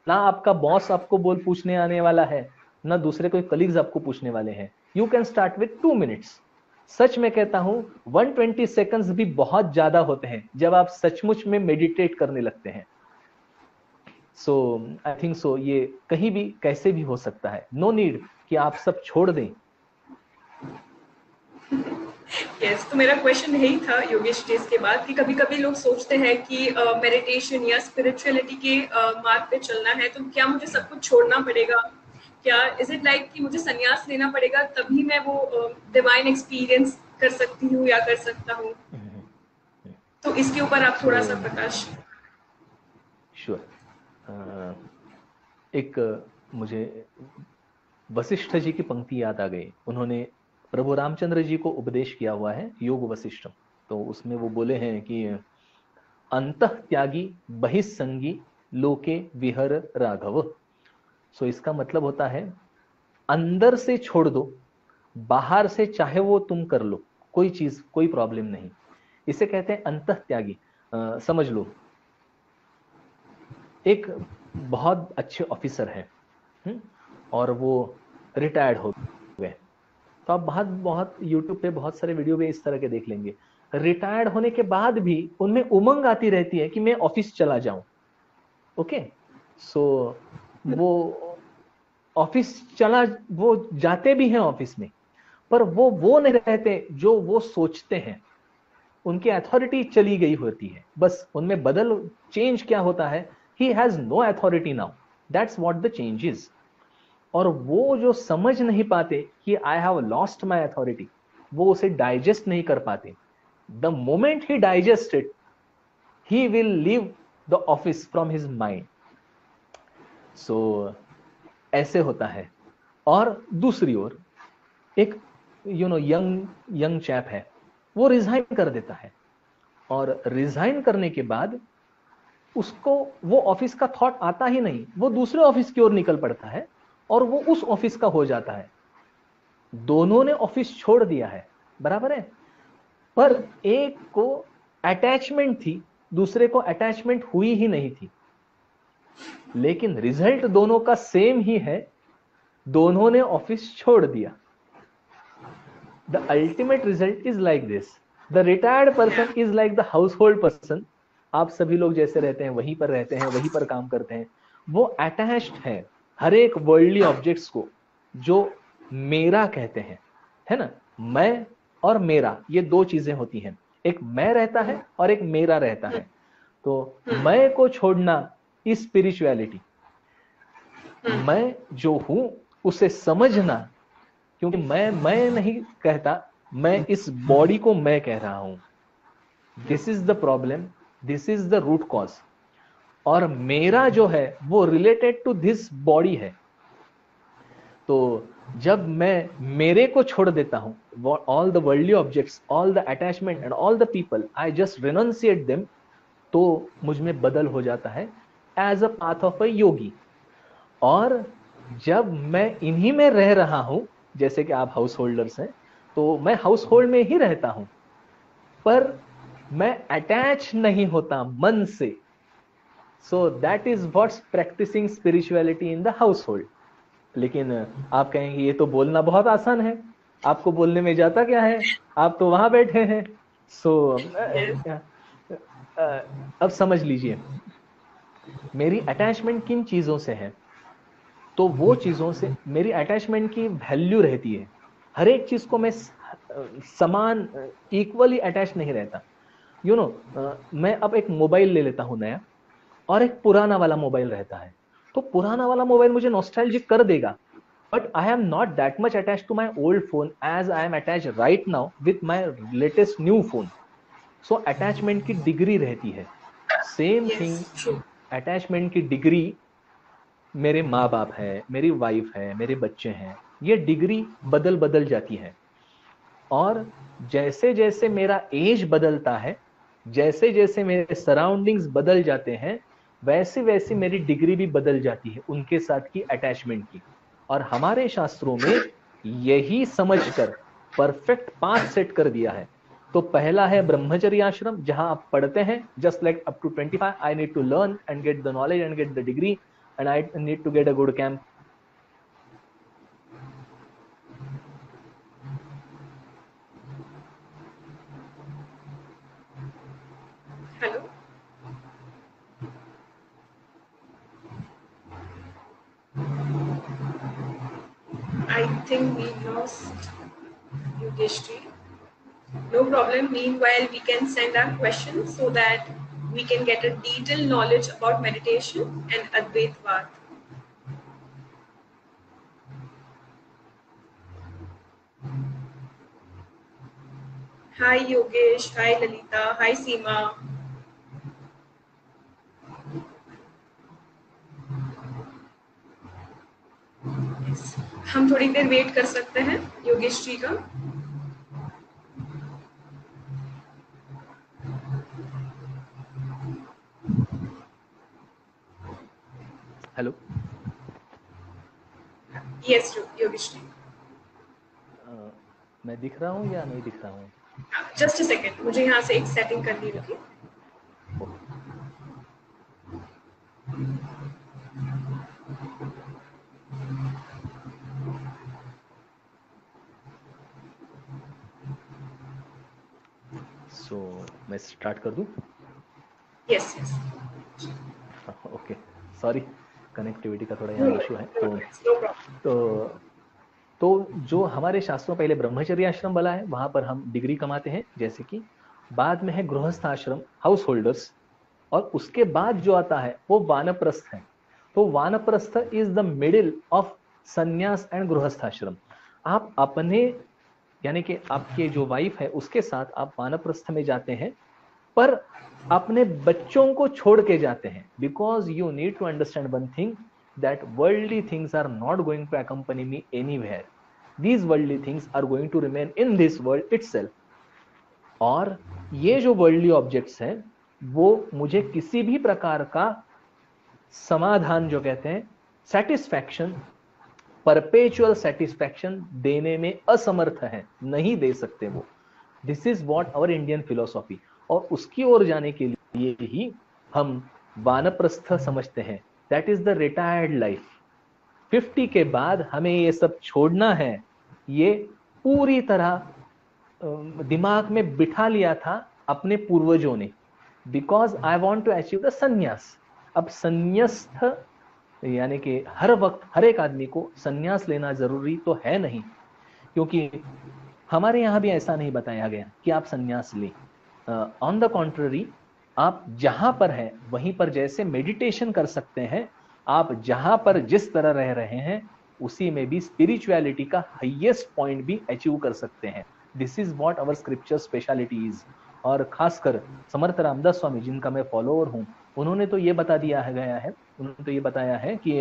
[SPEAKER 2] ना आपका बॉस आपको बोल पूछने आने वाला है, ना दूसरे कोई कलीग्स आपको पूछने वाले हैं। You can start with two minutes. सच में कहता हूं वन ट्वेंटी सेकंड्स भी बहुत ज्यादा होते हैं जब आप सचमुच में मेडिटेट करने लगते हैं। सो आई थिंक सो ये कहीं भी कैसे भी हो सकता है। नो नीड कि आप सब छोड़ दें।
[SPEAKER 1] यस yes, तो मेरा क्वेश्चन यही था योगेश जी के बाद कि कभी कभी लोग सोचते हैं कि मेडिटेशन uh, या स्पिरिचुअलिटी के मार्ग uh, पे चलना है तो क्या मुझे सब कुछ छोड़ना पड़ेगा, क्या इज इट लाइक कि मुझे संन्यास लेना पड़ेगा तभी मैं वो डिवाइन uh, एक्सपीरियंस कर सकती हूँ या कर सकता हूँ? तो इसके ऊपर आप थोड़ा so, सा प्रकाश।
[SPEAKER 2] Sure sure. uh, एक uh, मुझे वशिष्ठ जी की पंक्ति याद आ गई। उन्होंने प्रभु रामचंद्र जी को उपदेश किया हुआ है योग वशिष्ठ। तो उसमें वो बोले हैं कि अंतः त्यागी बहिस्संगी लोके विहर राघव। सो इसका मतलब होता है अंदर से छोड़ दो, बाहर से चाहे वो तुम कर लो, कोई चीज कोई प्रॉब्लम नहीं। इसे कहते हैं अंतः त्यागी। आ, समझ लो एक बहुत अच्छे ऑफिसर है हुँ? और वो रिटायर्ड हो गए। तो आप बहुत बहुत यूट्यूब पे बहुत सारे वीडियो पे इस तरह के देख लेंगे। रिटायर्ड होने के बाद भी उनमें उमंग आती रहती है कि मैं ऑफिस चला जाऊं। ओके सो वो ऑफिस चला वो जाते भी हैं ऑफिस में, पर वो वो नहीं रहते जो वो सोचते हैं। उनकी अथॉरिटी चली गई होती है, बस उनमें बदल चेंज क्या होता है, he has no authority now, that's what the change is. और वो जो समझ नहीं पाते कि I have lost my authority, वो उसे डाइजेस्ट नहीं कर पाते। The moment he digest it he will leave the office from his mind. So ऐसे होता है। और दूसरी ओर एक you know young young chap है, वो रिजाइन कर देता है और रिजाइन करने के बाद उसको वो ऑफिस का थॉट आता ही नहीं, वो दूसरे ऑफिस की ओर निकल पड़ता है और वो उस ऑफिस का हो जाता है। दोनों ने ऑफिस छोड़ दिया है, बराबर है, पर एक को अटैचमेंट थी, दूसरे को अटैचमेंट हुई ही नहीं थी। लेकिन रिजल्ट दोनों का सेम ही है, दोनों ने ऑफिस छोड़ दिया। The ultimate result is like this, the retired person is like the household person. आप सभी लोग जैसे रहते हैं वहीं पर रहते हैं, वहीं पर काम करते हैं। वो अटैच्ड है हर एक वर्ल्डली ऑब्जेक्ट्स को, जो मेरा कहते हैं, है ना। मैं और मेरा ये दो चीजें होती हैं, एक मैं रहता है और एक मेरा रहता है। तो मैं को छोड़ना इज स्पिरिचुअलिटी। मैं जो हूं उसे समझना, क्योंकि मैं मैं नहीं कहता, मैं इस बॉडी को मैं कह रहा हूं। This is the problem, this is the root cause. और मेरा जो है वो रिलेटेड टू दिस बॉडी है। तो जब मैं मेरे को छोड़ देता हूं, all the worldly objects, all the attachment and all the people, I just renunciate them, तो मुझ में बदल हो जाता है as a path of a yogi. और जब मैं इन्हीं में रह रहा हूं, जैसे कि आप हाउस होल्डर्स हैं, तो मैं हाउस होल्ड में ही रहता हूं, पर मैं अटैच नहीं होता मन से। So that is what's practicing spirituality in the household. लेकिन आप कहेंगे ये तो बोलना बहुत आसान है, आपको बोलने में जाता क्या है, आप तो वहां बैठे हैं। सो so, अब समझ लीजिए मेरी अटैचमेंट किन चीजों से है। तो वो चीजों से मेरी अटैचमेंट की वैल्यू रहती है। हर एक चीज को मैं समान इक्वली अटैच नहीं रहता। यू नो मैं अब एक मोबाइल ले लेता हूं नया, और एक पुराना वाला मोबाइल रहता है, तो पुराना वाला मोबाइल मुझे नॉस्टैल्जिक कर देगा, but I am not that much attached to my old phone as I am attached right now with my latest new phone. So attachment की डिग्री रहती है। सेम थिंग, अटैचमेंट की डिग्री मेरे माँ बाप है, मेरी वाइफ है, मेरे बच्चे हैं, ये डिग्री बदल बदल जाती है। और जैसे जैसे मेरा एज बदलता है, जैसे जैसे मेरे सराउंडिंग्स बदल जाते हैं, वैसे वैसे मेरी डिग्री भी बदल जाती है उनके साथ की अटैचमेंट की। और हमारे शास्त्रों में यही समझकर परफेक्ट पाथ सेट कर दिया है। तो पहला है ब्रह्मचर्य आश्रम, जहां आप पढ़ते हैं just like up to twenty five I need to learn and get the knowledge and get the degree. and I need to get a good camp.
[SPEAKER 1] Hello. I think we lost Yogeshri. No problem. Meanwhile, we can send our questions so that we can get a detailed knowledge about meditation and Advaitvad. Hi Yogesh, hi Lalita, hi Seema. Yes. हम थोड़ी देर wait कर सकते हैं योगेश जी का.
[SPEAKER 2] Hello.
[SPEAKER 1] Yes Yogesh ji.
[SPEAKER 2] मैं दिख रहा हूँ या नहीं दिख रहा हूँ?
[SPEAKER 1] जस्ट अ सेकंड, मुझे यहाँ से एक सेटिंग करनी होगी.
[SPEAKER 2] सो मैं स्टार्ट कर दूं?
[SPEAKER 1] Yes yes.
[SPEAKER 2] Okay, sorry, connectivity का थोड़ा यहाँ इशू है. तो तो तो जो हमारे शास्त्रों पहले ब्रह्मचर्य आश्रम वाला है, वहां पर हम डिग्री कमाते हैं, जैसे कि बाद में है गृहस्थ आश्रम, हाउस होल्डर्स, और उसके बाद जो आता है वो वानप्रस्थ है. तो vanaprastha is the middle of sannyas and grihastha ashram. आप अपने यानी कि आपके जो वाइफ है उसके साथ आप वानप्रस्थ में जाते हैं, पर अपने बच्चों को छोड़ के जाते हैं. Because you need to understand one thing, that worldly things are not going to accompany me anywhere. These worldly things are going to remain in this world itself. और ये जो worldly objects हैं वो मुझे किसी भी प्रकार का समाधान जो कहते हैं satisfaction, perpetual satisfaction देने में असमर्थ है, नहीं दे सकते वो. This is what our Indian philosophy. और उसकी ओर जाने के लिए ही हम वानप्रस्थ समझते हैं. That is the retired life. Fifty के बाद हमें ये सब छोड़ना है. ये पूरी तरह दिमाग में बिठा लिया था अपने पूर्वजों ने. Because I want to achieve the संन्यास. अब संन्यास्त यानी कि हर वक्त हर एक आदमी को संन्यास लेना जरूरी तो है नहीं, क्योंकि हमारे यहाँ भी ऐसा नहीं बताया गया कि आप संन्यास लें. ऑन द कॉन्ट्ररी, आप जहां पर हैं वहीं पर जैसे मेडिटेशन कर सकते हैं, आप जहां पर जिस तरह रह रहे हैं उसी में भी स्पिरिचुअलिटी का हाईएस्ट पॉइंट भी अचीव कर सकते हैं. This is what our scripture speciality is. और खासकर समर्थ रामदास स्वामी, जिनका मैं फॉलोअर हूं, उन्होंने तो ये बता दिया है गया है उन्होंने तो ये बताया है कि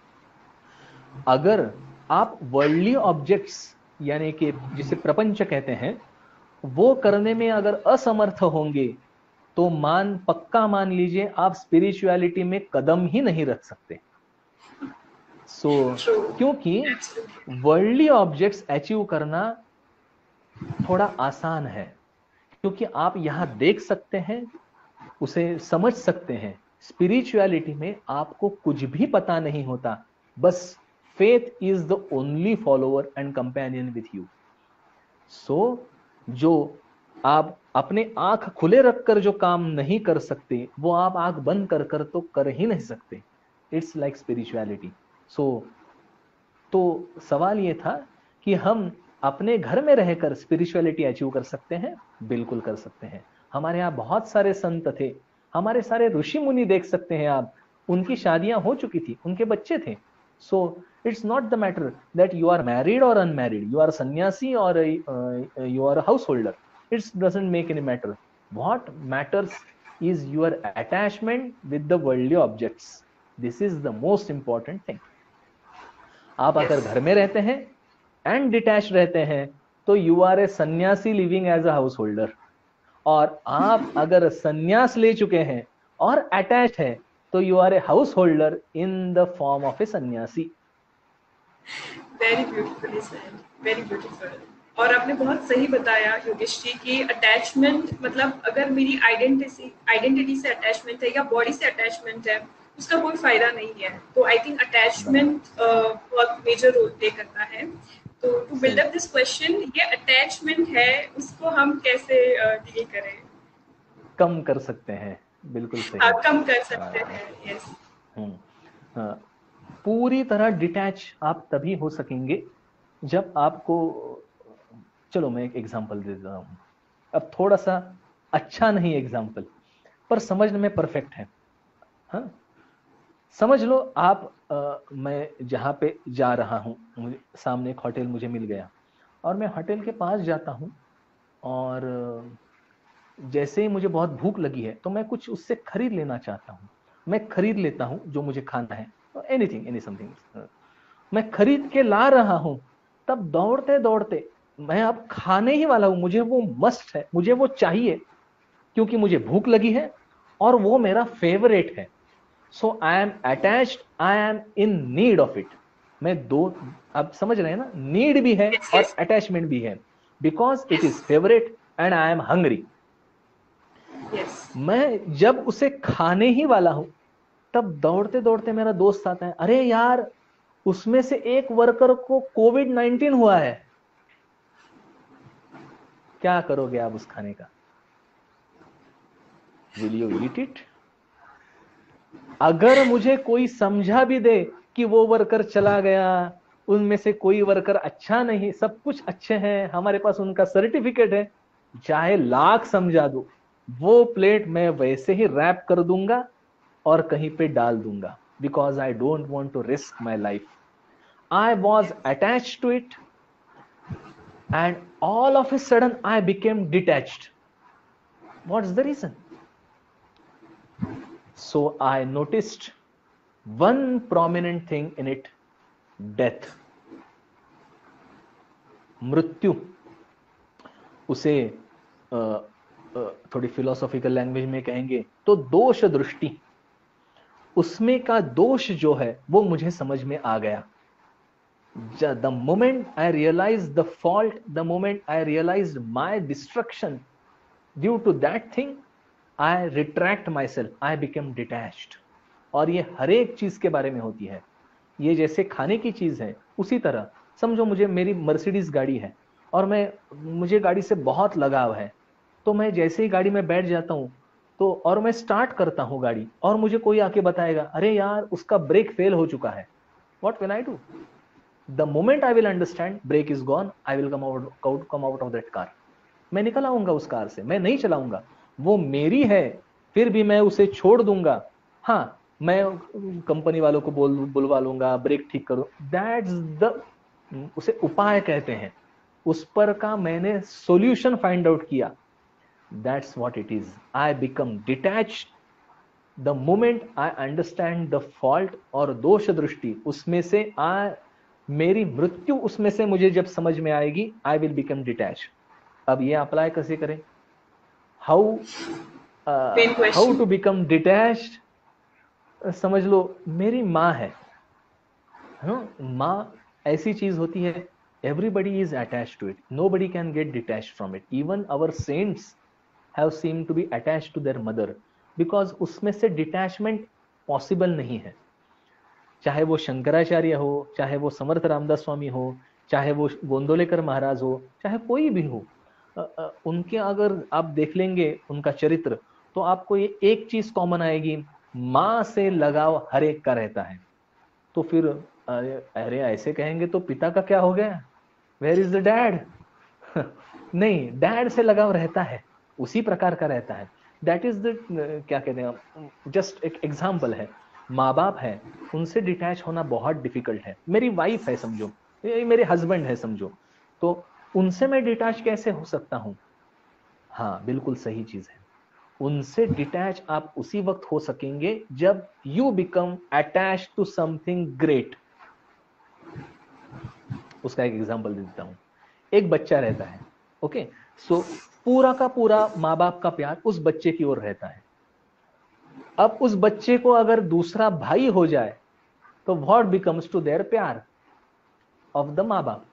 [SPEAKER 2] अगर आप वर्ल्डली ऑब्जेक्ट्स यानी कि जिसे प्रपंच कहते हैं वो करने में अगर असमर्थ होंगे तो मान पक्का मान लीजिए आप स्पिरिचुअलिटी में कदम ही नहीं रख सकते. सो so, क्योंकि वर्ल्डली ऑब्जेक्ट्स अचीव करना थोड़ा आसान है, क्योंकि आप यहां देख सकते हैं, उसे समझ सकते हैं. स्पिरिचुअलिटी में आपको कुछ भी पता नहीं होता, बस faith is the only follower and companion with you. So जो आप अपने आंख खुले रखकर जो काम नहीं कर सकते वो आप आंख बंद कर कर तो कर ही नहीं सकते. It's like spirituality. सो तो सवाल ये था कि हम अपने घर में रहकर स्पिरिचुअलिटी अचीव कर सकते हैं. बिल्कुल कर सकते हैं. हमारे यहाँ बहुत सारे संत थे, हमारे सारे ऋषि मुनि देख सकते हैं आप, उनकी शादियां हो चुकी थी, उनके बच्चे थे. So it's not the matter that you are married और अनमैरिड, यू आर सन्यासी और you are household. It doesn't make any matter. What matters is your attachment with the worldly objects. This is the most important thing. आप अगर घर में रहते हैं and detached रहते हैं तो you are a सन्यासी living as a householder. और आप अगर सन्यास ले चुके हैं और attached हैं तो you are a householder in the form of a सन्यासी.
[SPEAKER 1] Very beautifully said. Very beautiful. और आपने बहुत सही बताया योगेश जी की अटैचमेंट मतलब अगर मेरी आइडेंटिटी आइडेंटिटी से अटैचमेंट है या बॉडी से अटैचमेंट है उसका कोई फायदा नहीं है। तो आई थिंक अटैचमेंट बहुत मेजर रोल प्ले करता है। तो to build up this question, ये अटैचमेंट है उसको हम कैसे डील करें?
[SPEAKER 2] कम कर सकते हैं, बिल्कुल सही।
[SPEAKER 1] हाँ, कम कर सकते हैं, यस।
[SPEAKER 2] हम्म पूरी तरह डिटैच आप तभी हो सकेंगे जब आपको, चलो मैं एक एग्जांपल दे देता हूं, अब थोड़ा सा अच्छा नहीं एग्जांपल, पर समझने में परफेक्ट है। हाँ, समझ लो आप आ, मैं जहां पे जा रहा हूं, मुझे सामने एक होटल मुझे मिल गया और मैं होटल के पास जाता हूं और जैसे ही मुझे बहुत भूख लगी है तो मैं कुछ उससे खरीद लेना चाहता हूं। मैं खरीद लेता हूं जो मुझे खाना है, एनीथिंग एनी समथिंग मैं खरीद के ला रहा हूं। तब दौड़ते दौड़ते मैं अब खाने ही वाला हूं, मुझे वो मस्ट है, मुझे वो चाहिए क्योंकि मुझे भूख लगी है और वो मेरा फेवरेट है। So I am attached, I am in need of it. मैं दो, आप समझ रहे हैं ना, नीड भी है
[SPEAKER 1] यस,
[SPEAKER 2] और
[SPEAKER 1] यस,
[SPEAKER 2] अटैचमेंट भी है, because it
[SPEAKER 1] yes,
[SPEAKER 2] is favourite and I am hungry.
[SPEAKER 1] Yes.
[SPEAKER 2] मैं जब उसे खाने ही वाला हूं तब दौड़ते दौड़ते मेरा दोस्त आता है, अरे यार उसमें से एक वर्कर को कोविड नाइनटीन हुआ है, क्या करोगे आप उस खाने का? Will you eat it? अगर मुझे कोई समझा भी दे कि वो वर्कर चला गया, उनमें से कोई वर्कर अच्छा नहीं, सब कुछ अच्छे हैं, हमारे पास उनका सर्टिफिकेट है, चाहे लाख समझा दो, वो प्लेट मैं वैसे ही रैप कर दूंगा और कहीं पे डाल दूंगा, because I don't want to risk my life. I was attach to it and all of a sudden I became detached. What's the reason? So I noticed one prominent thing in it: death, मृत्यु। उसे आ, आ, थोड़ी philosophical language में कहेंगे तो दोष दृष्टि, उसमें का दोष जो है वो मुझे समझ में आ गया। The moment I realized the fault, the moment I realized my destruction due to that thing, I retract myself, I became detached. और ये हर एक चीज के बारे में होती है। ये जैसे खाने की चीज है, उसी तरह समझो मुझे मेरी मर्सिडीज गाड़ी है और मैं मुझे गाड़ी से बहुत लगाव है, तो मैं जैसे ही गाड़ी में बैठ जाता हूँ तो और मैं स्टार्ट करता हूँ गाड़ी और मुझे कोई आके बताएगा, अरे यार उसका ब्रेक फेल हो चुका है, what will I do? The moment I will understand brake is gone, I will come out, out come out of that car. मैं निकल आऊंगा उस कार से, मैं नहीं चलाऊंगा, वो मेरी है, फिर भी मैं उसे छोड़ दूंगा। हाँ, मैं कंपनी वालों को बोल बुलवा लूंगा, ब्रेक ठीक करो, दैट्स द, उसे उपाय कहते हैं, उस पर का मैंने सॉल्यूशन फाइंड आउट किया। That's what it is, I become detached the moment I understand the fault, और दोष दृष्टि उसमें से आ मेरी मृत्यु उसमें से मुझे जब समझ में आएगी, आई विल बिकम डिटैच। अब ये अप्लाई कैसे करें? How how to become detached? समझ लो मेरी माँ है, माँ ऐसी चीज होती है, everybody is attached to it, nobody can get detached from it. Even our saints have seem to be attached to their mother, because उसमें से डिटैचमेंट पॉसिबल नहीं है। चाहे वो शंकराचार्य हो, चाहे वो समर्थ रामदास स्वामी हो, चाहे वो गोंदोलेकर महाराज हो, चाहे कोई भी हो, उनके अगर आप देख लेंगे उनका चरित्र तो आपको ये एक चीज कॉमन आएगी, माँ से लगाव हर एक का रहता है। तो फिर अरे ऐसे कहेंगे तो पिता का क्या हो गया, वेयर इज द डैड? नहीं, डैड से लगाव रहता है, उसी प्रकार का रहता है। दैट इज द, क्या कहते हैं, जस्ट एक एग्जाम्पल है। माँ बाप है, उनसे डिटैच होना बहुत डिफिकल्ट है। मेरी वाइफ है समझो, मेरे हस्बैंड है समझो, तो उनसे मैं डिटैच कैसे हो सकता हूं? हाँ, बिल्कुल सही चीज है, उनसे डिटैच आप उसी वक्त हो सकेंगे जब you become attach to something great. उसका एक एग्जांपल दे देता हूं। एक बच्चा रहता है, ओके, सो पूरा का पूरा माँ बाप का प्यार उस बच्चे की ओर रहता है। अब उस बच्चे को अगर दूसरा भाई हो जाए तो what becomes to their pyaar of the maa baap?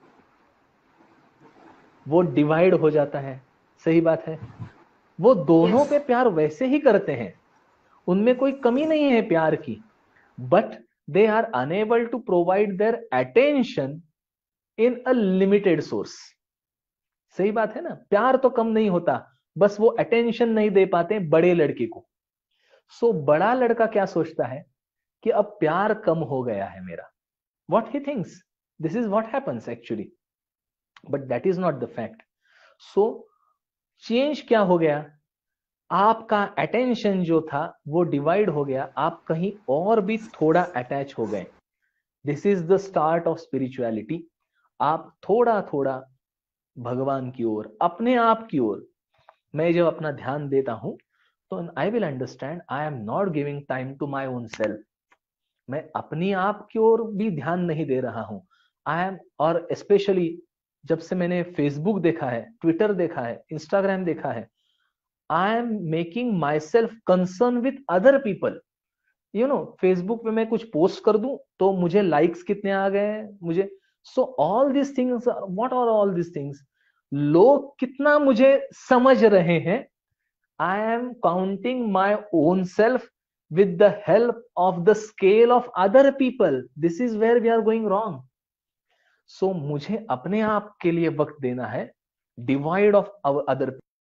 [SPEAKER 2] वो डिवाइड हो जाता है। सही बात है, वो दोनों पे प्यार वैसे ही करते हैं, उनमें कोई कमी नहीं है प्यार की, but they are unable to provide their attention in a limited source. सही बात है ना, प्यार तो कम नहीं होता, बस वो अटेंशन नहीं दे पाते बड़े लड़के को. सो so, बड़ा लड़का क्या सोचता है कि अब प्यार कम हो गया है मेरा. What he thinks, this is what happens actually, but that is not the fact. So change क्या हो गया, आपका अटेंशन जो था वो डिवाइड हो गया, आप कहीं और भी थोड़ा अटैच हो गए. This is the start of spirituality. आप थोड़ा थोड़ा भगवान की ओर, अपने आप की ओर. मैं जब अपना ध्यान देता हूं तो I will understand I am not giving time to my own self. मैं अपनी आप की ओर भी ध्यान नहीं दे रहा हूं. आई एम, और स्पेशली जब से मैंने फेसबुक देखा है, ट्विटर देखा है, इंस्टाग्राम देखा है, I am making myself concern with other people. You know, Facebook पे मैं कुछ पोस्ट कर दूं तो मुझे लाइक्स कितने आ गए मुझे. So all this things, what are all this things, लोग कितना मुझे समझ रहे हैं. I am counting my own self with the help of the scale of other people. This is where we are going wrong. So मुझे अपने आप के लिए वक्त देना है, divide of our other.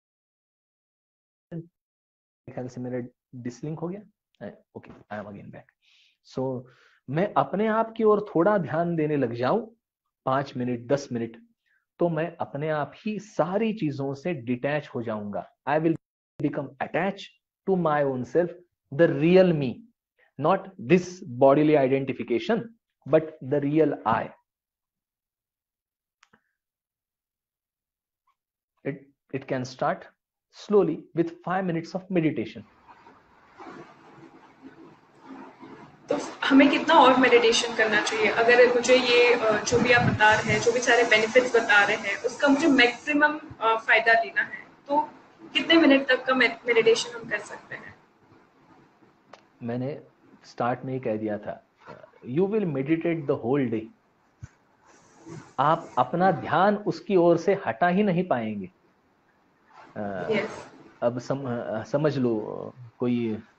[SPEAKER 2] ख्याल से मेरा डिसलिंक हो गया. Okay, I am again back. So मैं अपने आप की ओर थोड़ा ध्यान देने लग जाऊं, पांच मिनट दस मिनट, तो मैं अपने आप ही सारी चीजों से डिटैच हो जाऊंगा. I will become attach to my own self, the real me, not this bodily identification, but the real I. It, it can start slowly with five minutes of meditation.
[SPEAKER 1] तो हमें कितना और मेडिटेशन करना चाहिए? अगर मुझे ये जो भी आप बता रहे हैं, जो भी सारे बेनिफिट्स बता रहे हैं, उसका मुझे मैक्सिमम फायदा लेना है, तो कितने मिनट तक का मेडिटेशन हम कर सकते हैं?
[SPEAKER 2] मैंने स्टार्ट में ही कह दिया था, you will meditate the whole day. आप अपना ध्यान उसकी ओर से हटा ही नहीं पाएंगे.
[SPEAKER 1] yes.
[SPEAKER 2] अब सम, समझ लो कोई,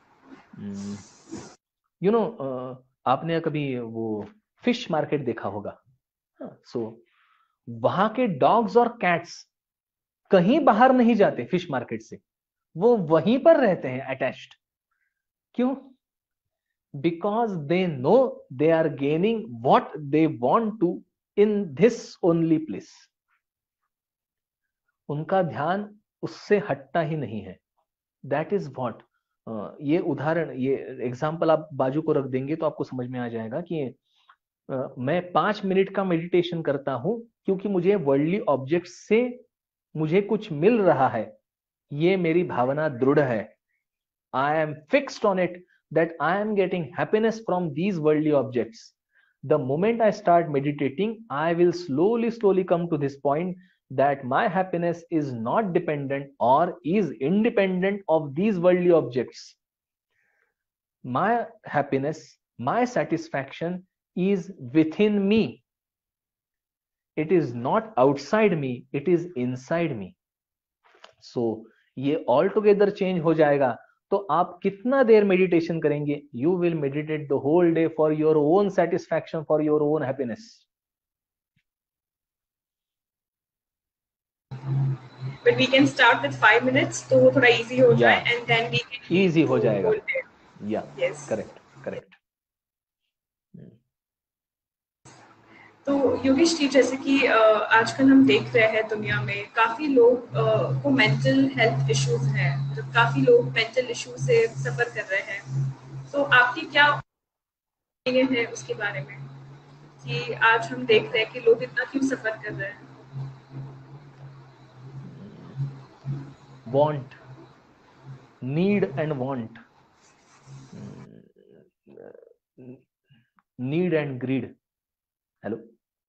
[SPEAKER 2] यू नो, आपने कभी वो फिश मार्केट देखा होगा. सो so, वहां के डॉग्स और कैट्स कहीं बाहर नहीं जाते फिश मार्केट से, वो वहीं पर रहते हैं अटैच्ड. क्यों? Because they know they are gaining what they want to in this only place. उनका ध्यान उससे हटता ही नहीं है. That is what. uh, ये उदाहरण, ये एग्जाम्पल आप बाजू को रख देंगे तो आपको समझ में आ जाएगा कि uh, मैं पांच मिनट का मेडिटेशन करता हूं क्योंकि मुझे वर्ल्डली ऑब्जेक्ट से मुझे कुछ मिल रहा है, ये मेरी भावना दृढ़ है. I am fixed on it that I am getting happiness from these worldly objects. The moment I start meditating, I will slowly, slowly come to this point that my happiness is not dependent or is independent of these worldly objects. My happiness, my satisfaction is within me. It is not outside me, it is inside me. So, ये altogether change हो जाएगा. तो आप कितना देर meditation करेंगे? You will meditate the whole day for your own satisfaction, for your own happiness.
[SPEAKER 1] But we can start with five minutes, तो वो थोड़ा इजी हो जाए and then we can
[SPEAKER 2] easy हो जाएगा. या करेक्ट करेक्ट.
[SPEAKER 1] तो योगेश जी, जैसे कि आजकल हम देख रहे हैं दुनिया में काफी लोग को मेंटल हेल्थ इश्यूज हैं, मतलब काफी लोग मेंटल इश्यू से सफर कर रहे हैं. तो आपकी क्या ओपिनियन है उसके बारे में कि आज हम देख रहे हैं कि लोग इतना क्यों सफर कर रहे हैं?
[SPEAKER 2] Want, need and want, need and greed. Hello.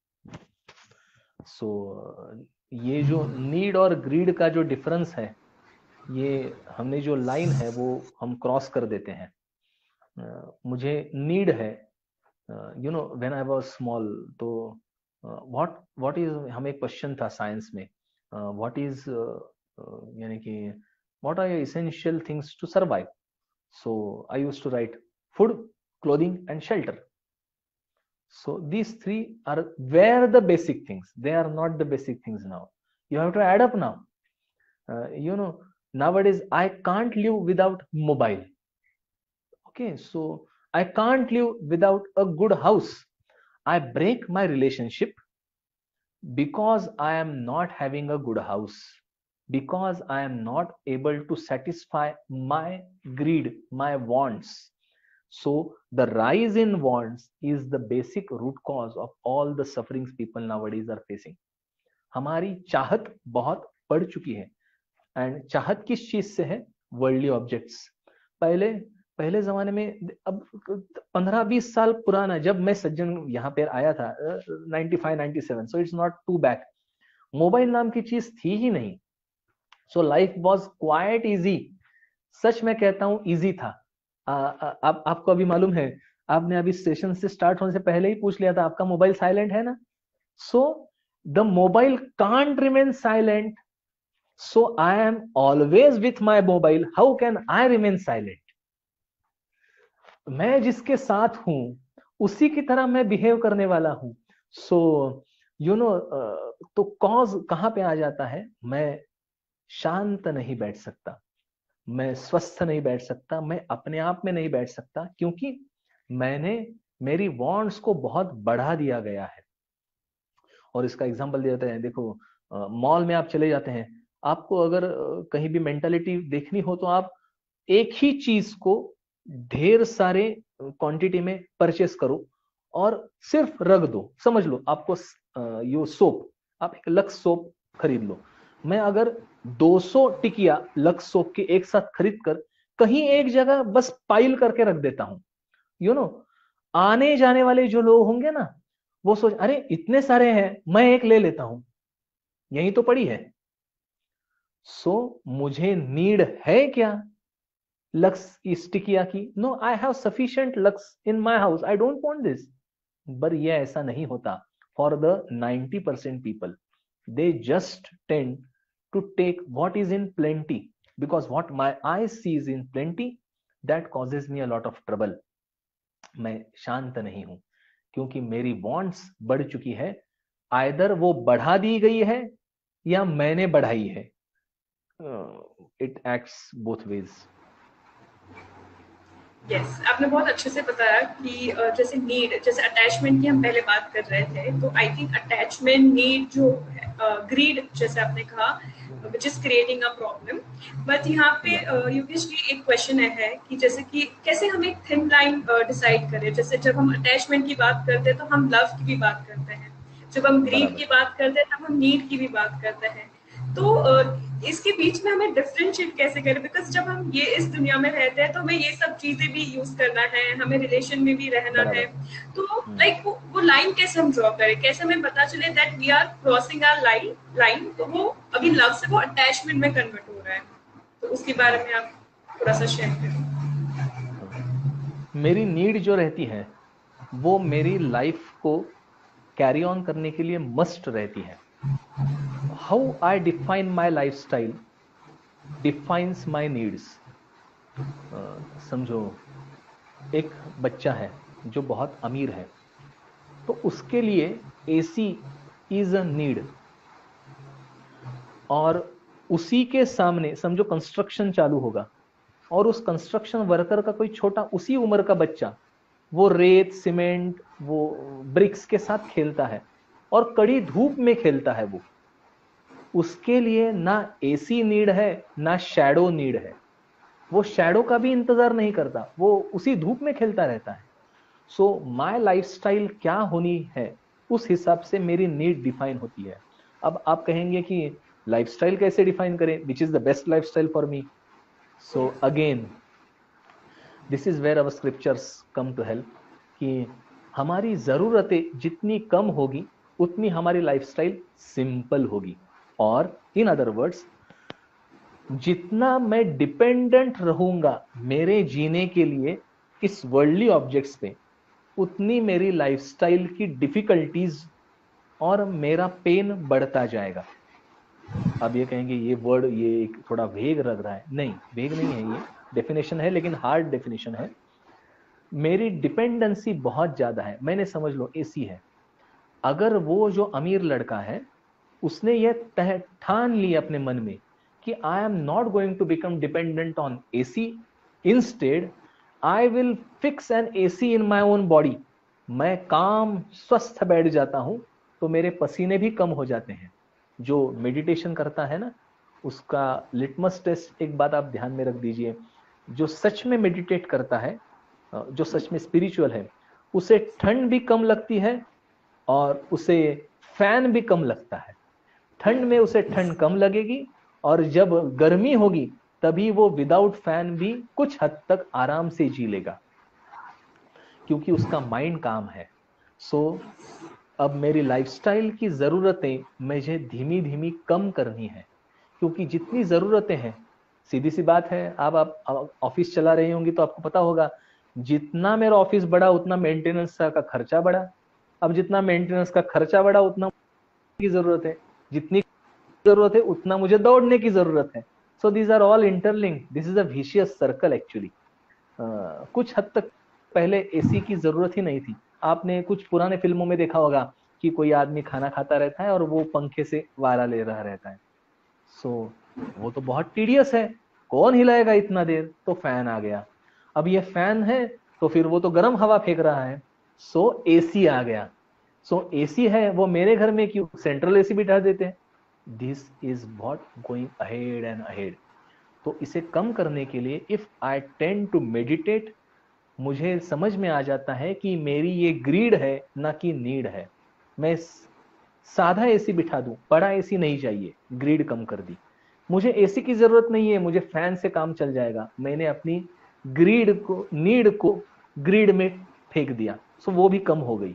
[SPEAKER 2] So so, ये जो नीड और ग्रीड का जो डिफरेंस है, ये हमने जो लाइन है वो हम क्रॉस कर देते हैं. uh, मुझे नीड है, you know, when I was small, तो व्हाट व्हाट इज, हमें क्वेश्चन था साइंस में, व्हाट इज, यानी कि what are essential things to survive. So I used to write food, clothing and shelter. So these three are where the basic things. They are not the basic things now. You have to add up now. Uh, you know, nowadays I can't live without mobile. Okay, so I can't live without a good house. I break my relationship because I am not having a good house, because I am not able to satisfy my greed, my wants. So the rise in wants is the basic root cause of all the sufferings people nowadays are facing. हमारी चाहत बहुत बढ़ चुकी है, and चाहत किस चीज से है? Worldly objects. पहले पहले जमाने में, अब पंद्रह बीस साल पुराना, जब मैं सज्जन यहाँ पे आया था ninety five ninety seven, so it's not too back, mobile नाम की चीज थी ही नहीं. So life was quite easy. सच मैं कहता हूँ इजी था. आ, आ, आप आपको अभी मालूम है, आपने अभी सेशन से स्टार्ट होने से पहले ही पूछ लिया था आपका मोबाइल साइलेंट है ना. So the mobile can't remain silent. So I am always with my mobile. How can I remain silent? मैं जिसके साथ हूं उसी की तरह मैं बिहेव करने वाला हूं. सो यू नो, तो कॉज कहां पे आ जाता है? मैं शांत नहीं बैठ सकता, मैं स्वस्थ नहीं बैठ सकता, मैं अपने आप में नहीं बैठ सकता, क्योंकि मैंने मेरी वांट्स को बहुत बढ़ा दिया गया है. और इसका एग्जांपल देते हैं. देखो, मॉल में आप चले जाते हैं, आपको अगर कहीं भी मेंटालिटी देखनी हो तो आप एक ही चीज को ढेर सारे क्वांटिटी में परचेस करो और सिर्फ रख दो. समझ लो आपको यो सोप, आप एक लक्स सोप खरीद लो. मैं अगर दो सौ टिकिया लक्स सोप के एक साथ खरीद कर कहीं एक जगह बस पाइल करके रख देता हूं, यू नो, आने जाने वाले जो लोग होंगे ना, वो सोच, अरे इतने सारे हैं, मैं एक ले लेता हूं, यही तो पड़ी है. सो so, मुझे नीड है क्या लक्स इस टिकिया की? No, I have sufficient Lux in my house, I don't want this. पर ये ऐसा नहीं होता for the ninety percent people. They just tend to take what is in plenty, because what my eye sees in plenty, that causes me a lot of trouble. मैं शांत नहीं हूं क्योंकि मेरी वांट्स बढ़ चुकी है. आइदर वो बढ़ा दी गई है या मैंने बढ़ाई है. It acts both ways.
[SPEAKER 1] Yes yes, आपने बहुत अच्छे से बताया कि जैसे नीड, जैसे अटैचमेंट की हम पहले बात कर रहे थे, तो आई थिंक अटैचमेंट, नीड, जो ग्रीड जैसे आपने कहा, which is creating a problem. But यहाँ पे योगेश जी एक क्वेश्चन है कि जैसे कि कैसे हम एक थिन लाइन डिसाइड करें. जैसे जब हम अटैचमेंट की बात करते हैं तो हम लव की भी बात करते हैं, जब हम ग्रीड की बात करते हैं तब हम नीड की भी बात करते हैं. तो इसके बीच में हमें डिफरेंशिएट कैसे करें? बिकॉज जब हम ये इस दुनिया में रहते हैं तो हमें ये सब चीजें भी यूज करना है, हमें रिलेशन में भी रहना है. तो लाइक वो, वो लाइन कैसे हम ड्रॉ करें? कैसे हमें पता चले that we are crossing our line line तो वो अभी लव से वो अटैचमेंट में कन्वर्ट हो रहा है. तो उसके बारे में आप थोड़ा सा शेयर करें.
[SPEAKER 2] मेरी नीड जो रहती है वो मेरी लाइफ को कैरी ऑन करने के लिए मस्ट रहती है. How I define my lifestyle defines my needs. uh, समझो, एक बच्चा है जो बहुत अमीर है, तो उसके लिए एसी इज अ नीड. और उसी के सामने समझो कंस्ट्रक्शन चालू होगा और उस कंस्ट्रक्शन वर्कर का कोई छोटा उसी उम्र का बच्चा वो रेत, सीमेंट, वो ब्रिक्स के साथ खेलता है और कड़ी धूप में खेलता है. वो उसके लिए ना एसी नीड है ना शैडो नीड है. वो शैडो का भी इंतजार नहीं करता, वो उसी धूप में खेलता रहता है. सो माय लाइफस्टाइल क्या होनी है, उस हिसाब से मेरी नीड डिफाइन होती है. अब आप कहेंगे कि लाइफस्टाइल कैसे डिफाइन करें, which is the best lifestyle for me? So again this is where our scriptures come to help, कि हमारी जरूरतें जितनी कम होगी उतनी हमारी लाइफस्टाइल सिंपल होगी. और इन अदर वर्ड्स, जितना मैं डिपेंडेंट रहूंगा मेरे जीने के लिए इस वर्ल्डली ऑब्जेक्ट्स पे, उतनी मेरी लाइफस्टाइल की डिफिकल्टीज और मेरा पेन बढ़ता जाएगा. अब ये कहेंगे ये वर्ड ये थोड़ा वेग लग रहा है. नहीं, वेग नहीं है, ये डेफिनेशन है, लेकिन हार्ड डेफिनेशन है. मेरी डिपेंडेंसी बहुत ज्यादा है। मैंने समझ लो एसी है, अगर वो जो अमीर लड़का है उसने ये तह ठान ली अपने मन में कि I am not going to become dependent on AC, instead I will fix an AC in my own body, मैं काम स्वस्थ बैठ जाता हूं तो मेरे पसीने भी कम हो जाते हैं। जो मेडिटेशन करता है ना, उसका लिटमस टेस्ट एक बात आप ध्यान में रख दीजिए, जो सच में मेडिटेट करता है, जो सच में स्पिरिचुअल है, उसे ठंड भी कम लगती है और उसे फैन भी कम लगता है। ठंड में उसे ठंड कम लगेगी और जब गर्मी होगी तभी वो विदाउट फैन भी कुछ हद तक आराम से जी लेगा, क्योंकि उसका माइंड काम है। सो अब मेरी लाइफस्टाइल की जरूरतें मुझे धीमी धीमी कम करनी है, क्योंकि जितनी जरूरतें हैं, सीधी सी बात है, आप आप ऑफिस चला रही होंगी तो आपको पता होगा, जितना मेरा ऑफिस बढ़ा उतना मेंटेनेंस का खर्चा बढ़ा। अब जितना मेंटेनेंस का खर्चा बढ़ा उतना की जरूरत है, जितनी जरूरत है उतना मुझे दौड़ने की जरूरत है। So these are all interlinked, this is a vicious circle actually. कुछ हद तक पहले एसी की जरूरत ही नहीं थी। आपने कुछ पुराने फिल्मों में देखा होगा कि कोई आदमी खाना खाता रहता है और वो पंखे से वारा ले रहा रहता है। सो so, वो तो बहुत टीडियस है, कौन हिलाएगा इतना देर, तो फैन आ गया। अब ये फैन है तो फिर वो तो गर्म हवा फेंक रहा है, सो so, एसी आ गया। सो so, एसी है, वो मेरे घर में क्यों सेंट्रल एसी बिठा देते हैं। This is what going ahead and ahead. तो इसे कम करने के लिए if I tend to meditate, मुझे समझ में आ जाता है कि मेरी ये ग्रीड है ना कि नीड है। मैं साधा एसी बिठा दूं, बड़ा एसी नहीं चाहिए, ग्रीड कम कर दी। मुझे एसी की जरूरत नहीं है, मुझे फैन से काम चल जाएगा। मैंने अपनी ग्रीड को, नीड को ग्रीड में फेंक दिया, सो वो भी कम हो गई।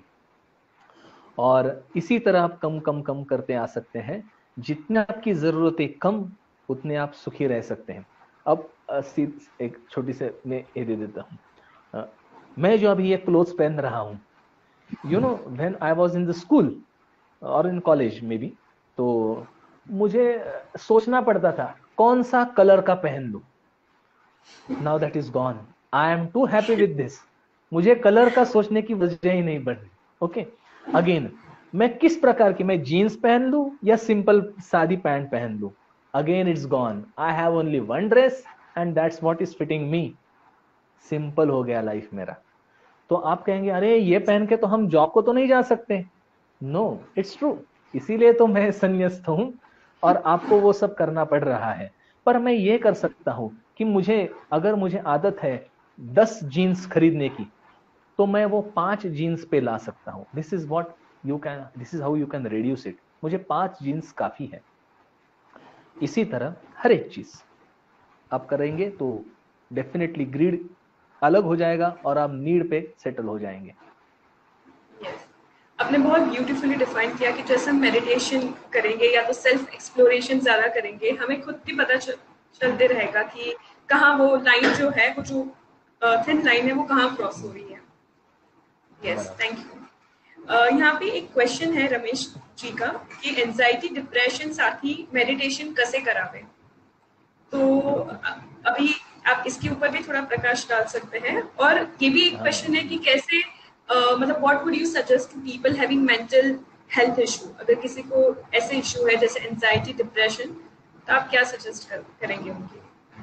[SPEAKER 2] और इसी तरह आप कम कम कम करते आ सकते हैं। जितने आपकी जरूरतें कम, उतने आप सुखी रह सकते हैं। अब एक छोटी से मैं ये दे देता हूँ। मैं जो अभी ये क्लोथ्स पहन रहा हूँ, you know when I was in the school और इन कॉलेज में भी, तो मुझे सोचना पड़ता था कौन सा कलर का पहन लूं। Now that is gone, I am too happy with this. मुझे कलर का सोचने की वजह ही नहीं बढ़ रही। ओके, अगेन मैं किस प्रकार की, मैं जीन्स पहन लूं या सिंपल सादी पैंट पहन लूं, again it's gone. I have only one dress and that's what is fitting me. Simple हो गया लाइफ मेरा। तो आप कहेंगे अरे ये पहन के तो हम जॉब को तो नहीं जा सकते। नो, इट्स ट्रू, इसीलिए तो मैं संन्यास्त हूं और आपको वो सब करना पड़ रहा है। पर मैं ये कर सकता हूं कि मुझे, अगर मुझे आदत है दस जीन्स खरीदने की, तो मैं वो पांच जीन्स पे ला सकता हूं। This is what you can, this is how you can reduce it. मुझे पांच जीन्स काफी है। इसी तरह हर एक चीज आप करेंगे तो डेफिनेटली ग्रीड अलग हो जाएगा और आप नीड पे सेटल हो जाएंगे।
[SPEAKER 1] yes. आपने बहुत ब्यूटीफुली डिफाइन किया कि जैसे हम मेडिटेशन करेंगे या तो सेल्फ एक्सप्लोरेशन ज्यादा करेंगे, हमें खुद भी पता चल, चलते रहेगा कि कहाँ वो लाइन जो है, वो जो थिन uh, लाइन है, वो कहाँ क्रॉस हो रही है। Yes, thank you. यहाँ पे एक क्वेश्चन है रमेश जी का कि एंजाइटी डिप्रेशन साथ ही मेडिटेशन कैसे करावे। तो अभी आप इसके ऊपर भी थोड़ा प्रकाश डाल सकते हैं। और ये भी एक क्वेश्चन है कि कैसे, uh, मतलब what would you suggest to people having mental health issue. अगर किसी को ऐसे इशू है जैसे एंजाइटी डिप्रेशन, तो आप क्या सजेस्ट कर, करेंगे उनके?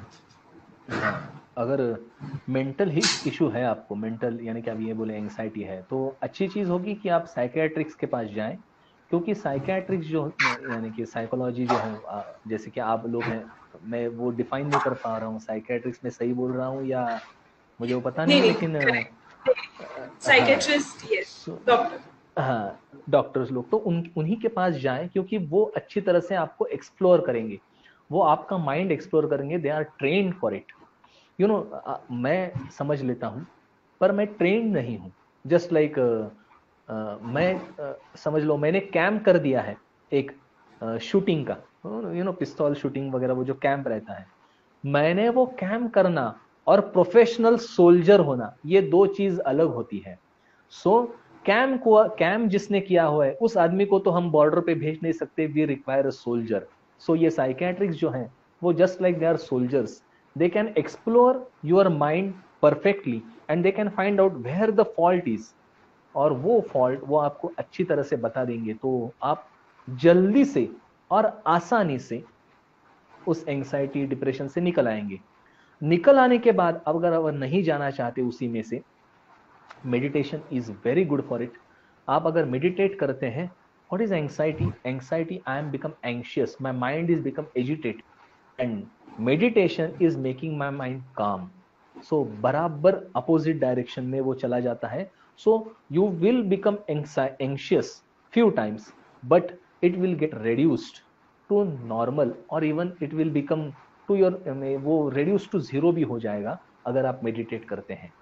[SPEAKER 2] अगर मेंटल ही इशू है आपको, मेंटल यानी कि आप ये बोले एंग्जाइटी है, तो अच्छी चीज होगी कि आप साइकियाट्रिक्स के पास जाएं। क्योंकि साइकियाट्रिक्स जो यानी कि साइकोलॉजी जो है, जैसे कि आप लोग हैं, मैं वो डिफाइन नहीं कर पा रहा हूँ साइकियाट्रिक्स में सही बोल रहा हूँ या मुझे वो पता नहीं, नहीं लेकिन
[SPEAKER 1] साइकियाट्रिस्ट, यस, डॉक्टर,
[SPEAKER 2] हाँ डॉक्टर्स लोग, तो उन उन्हीं के पास जाएं, क्योंकि वो अच्छी तरह से आपको एक्सप्लोर करेंगे, वो आपका माइंड एक्सप्लोर करेंगे। They are trained for it. You know, मैं समझ लेता हूं पर मैं ट्रेंड नहीं हूं। Just like like, uh, uh, मैं uh, समझ लो मैंने कैंप कर दिया है एक शूटिंग uh, का, यू नो पिस्तौल शूटिंग वगैरह, वो जो कैंप रहता है, मैंने वो कैंप करना और प्रोफेशनल सोल्जर होना, ये दो चीज अलग होती है। सो कैंप को, कैंप जिसने किया हुआ है उस आदमी को तो हम बॉर्डर पे भेज नहीं सकते। We require a soldier. So ये साइकियाट्रिक्स जो हैं वो just like they are soldiers. They can explore your mind perfectly and they can find out where the fault is, और वो फॉल्ट वो आपको अच्छी तरह से बता देंगे, तो आप जल्दी से और आसानी से उस एंग्जाइटी डिप्रेशन से निकल आएंगे। निकल आने के बाद अगर आप नहीं जाना चाहते उसी में से, meditation is very good for it. आप अगर मेडिटेट करते हैं, what is anxiety? Anxiety, I am become anxious, my mind is become agitated, and meditation is making my mind calm. So बराबर अपोजिट डायरेक्शन में वो चला जाता है। So you will become anxious few times, but it will get reduced to normal, और even it will become to your, वो reduced to zero भी हो जाएगा अगर आप मेडिटेट करते हैं।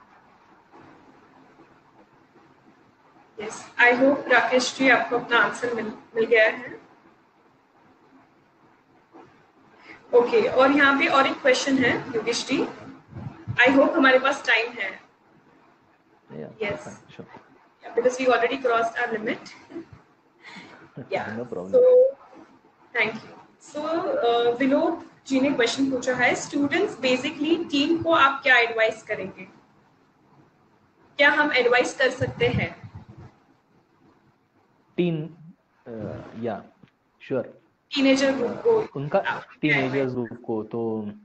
[SPEAKER 1] Yes, I hope Rakesh ji आपको अपना आंसर मिल मिल गया है। ओके okay, और यहाँ पे और एक क्वेश्चन है योगेश जी, आई होप हमारे पास टाइम है। Yes, because we already crossed our limit. Yeah, so thank you. So Vinod ji ने क्वेश्चन पूछा है, स्टूडेंट्स बेसिकली टीम को आप क्या एडवाइस करेंगे? क्या हम एडवाइस कर सकते हैं टीन
[SPEAKER 2] या श्योर
[SPEAKER 1] टीनेजर ग्रुप को,
[SPEAKER 2] उनका टीनेजर ग्रुप को? तो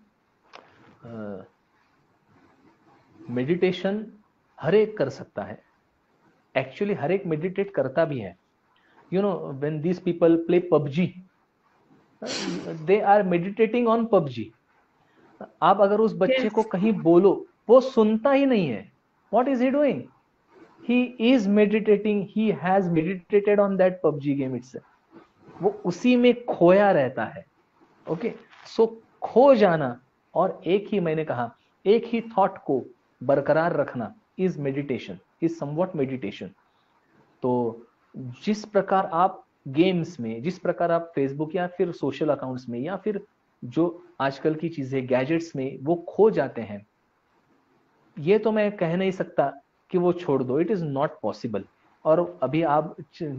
[SPEAKER 2] मेडिटेशन uh, हर एक कर सकता है, एक्चुअली हर एक मेडिटेट करता भी है। You know, when these people play PUBG, they are meditating on PUBG. आप अगर उस बच्चे yes. को कहीं बोलो, वो सुनता ही नहीं है। What is he doing? He is meditating, he has meditated on that P U B G game itself. वो उसी में खोया रहता है। ओके, सो खो जाना और एक ही, मैंने कहा, एक ही थॉट को बरकरार रखना is meditation, is somewhat meditation. तो जिस प्रकार आप गेम्स में, जिस प्रकार आप फेसबुक या फिर सोशल अकाउंट्स में या फिर जो आजकल की चीजें गैजेट्स में वो खो जाते हैं, ये तो मैं कह नहीं सकता कि वो छोड़ दो, इट इज नॉट पॉसिबल। और अभी आप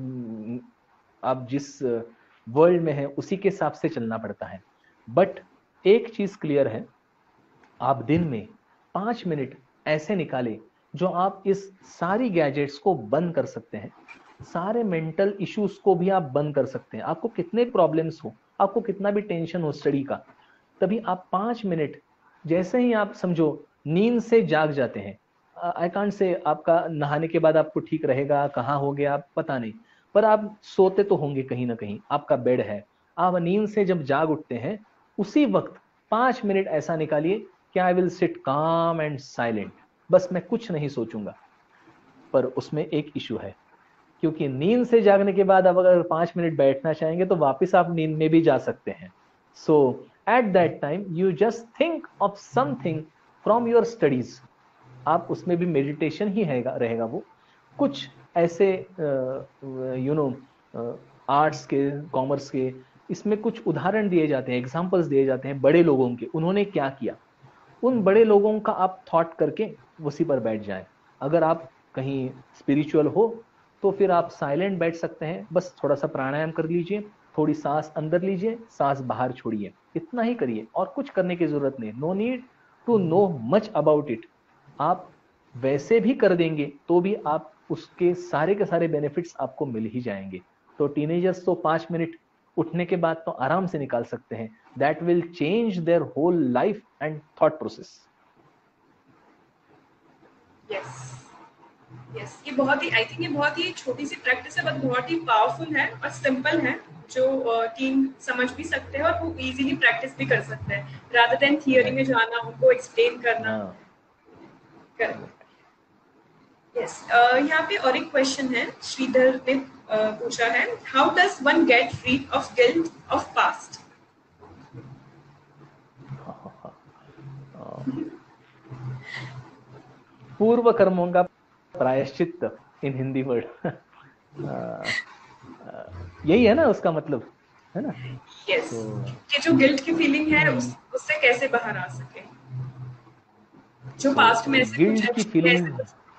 [SPEAKER 2] आप जिस वर्ल्ड में है उसी के हिसाब से चलना पड़ता है। बट एक चीज क्लियर है, आप दिन में पांच मिनट ऐसे निकाले जो आप इस सारी गैजेट्स को बंद कर सकते हैं, सारे मेंटल इश्यूज को भी आप बंद कर सकते हैं। आपको कितने प्रॉब्लम्स हो, आपको कितना भी टेंशन हो स्टडी का, तभी आप पांच मिनट, जैसे ही आप समझो नींद से जाग जाते हैं, आई कांट से आपका नहाने के बाद आपको ठीक रहेगा, कहाँ हो गया आप पता नहीं, पर आप सोते तो होंगे कहीं ना कहीं, आपका बेड है, आप नींद से जब जाग उठते हैं उसी वक्त पांच मिनट ऐसा निकालिए कि I will sit calm and silent, बस मैं कुछ नहीं सोचूंगा। पर उसमें एक इशू है, क्योंकि नींद से जागने के बाद आप अगर पांच मिनट बैठना चाहेंगे तो वापस आप नींद में भी जा सकते हैं। So at that time you just think of something from your studies, आप उसमें भी मेडिटेशन ही रहेगा रहेगा वो। कुछ ऐसे यू नो आर्ट्स के, कॉमर्स के, इसमें कुछ उदाहरण दिए जाते हैं, एग्जांपल्स दिए जाते हैं बड़े लोगों के, उन्होंने क्या किया, उन बड़े लोगों का आप थॉट करके उसी पर बैठ जाएं। अगर आप कहीं स्पिरिचुअल हो तो फिर आप साइलेंट बैठ सकते हैं, बस थोड़ा सा प्राणायाम कर लीजिए, थोड़ी सांस अंदर लीजिए, सांस बाहर छोड़िए, इतना ही करिए और कुछ करने की जरूरत नहीं। No need to know much about it. आप वैसे भी कर देंगे तो भी आप उसके सारे के सारे बेनिफिट्स आपको मिल ही जाएंगे। तो टीनेजर्स तो पांच मिनट उठने के बाद तो आराम से निकाल सकते हैं। That will change their whole life and thought process.
[SPEAKER 1] Yes yes, ये बहुत ही, आई थिंक ये बहुत ही छोटी सी प्रैक्टिस है, बट बहुत ही पावरफुल है और सिंपल है, जो टीम समझ भी सकते हैं और वो इजीली प्रैक्टिस भी कर सकते हैं, रादर देन थियरी में जाना, उनको एक्सप्लेन करना। यस, यहाँ पे और एक क्वेश्चन है, श्रीधर ने uh, पूछा है, how does one get free of guilt of past?
[SPEAKER 2] पूर्व कर्मों का प्रायश्चित इन हिंदी वर्ड यही है ना उसका मतलब, है ना?
[SPEAKER 1] यस, कि जो गिल्ट की फीलिंग है उस, उससे कैसे बाहर आ सके, जो पास्ट में ऐसे
[SPEAKER 2] गिल्ट की फीलिंग।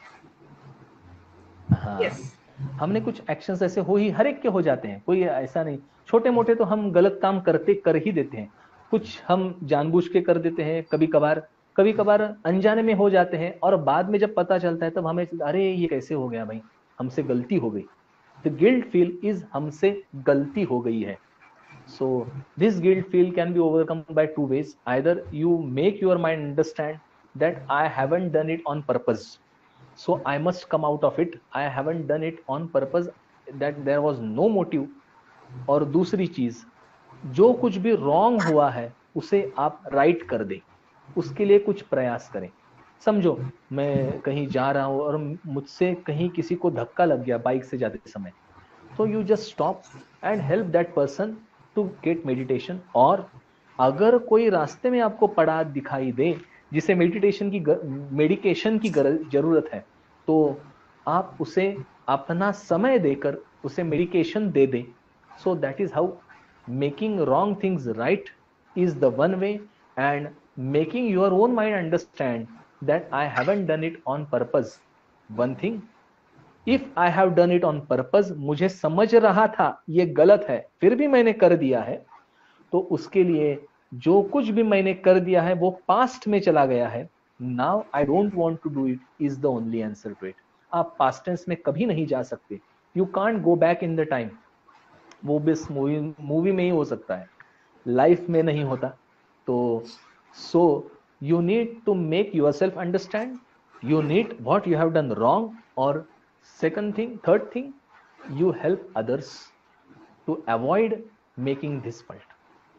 [SPEAKER 2] हाँ, yes. हमने कुछ एक्शंस ऐसे हो ही, हर एक के हो जाते हैं, कोई ऐसा नहीं, छोटे मोटे तो हम गलत काम करते कर ही देते हैं, कुछ हम जानबूझ के कर देते हैं, कभी कभार कभी कभार अनजाने में हो जाते हैं और बाद में जब पता चलता है तब हमें अरे ये कैसे हो गया भाई, हमसे गलती हो गई। द गिल्ट फील इज हमसे गलती हो गई है। So this guilt feel can be overcome by two ways. Either you make your mind understand that I haven't done it on purpose, so I must come out of it. I haven't done it on purpose, that there was no motive. और दूसरी चीज, जो कुछ भी wrong हुआ है उसे आप राइट कर दें, उसके लिए कुछ प्रयास करें। समझो मैं कहीं जा रहा हूं और मुझसे कहीं किसी को धक्का लग गया बाइक से जाते समय, तो you just stop and help that person to get meditation. और अगर कोई रास्ते में आपको पड़ा दिखाई दे जिसे मेडिटेशन की मेडिकेशन की जरूरत है, तो आप उसे अपना समय देकर उसे मेडिकेशन दे दें। So that is how making wrong things right is the one way, and making your own mind understand that I haven't done it on purpose. One thing, if I have done it on purpose, मुझे समझ रहा था ये गलत है फिर भी मैंने कर दिया है, तो उसके लिए जो कुछ भी मैंने कर दिया है वो पास्ट में चला गया है। Now I don't want to do it is the only answer to it. आप पास्ट टेंस में कभी नहीं जा सकते, you can't go back in the time. वो बस मूवी मूवी में ही हो सकता है, लाइफ में नहीं होता। तो so you need to make yourself understand, you need what you have done wrong, और second thing, third thing, you help others to avoid making this fault.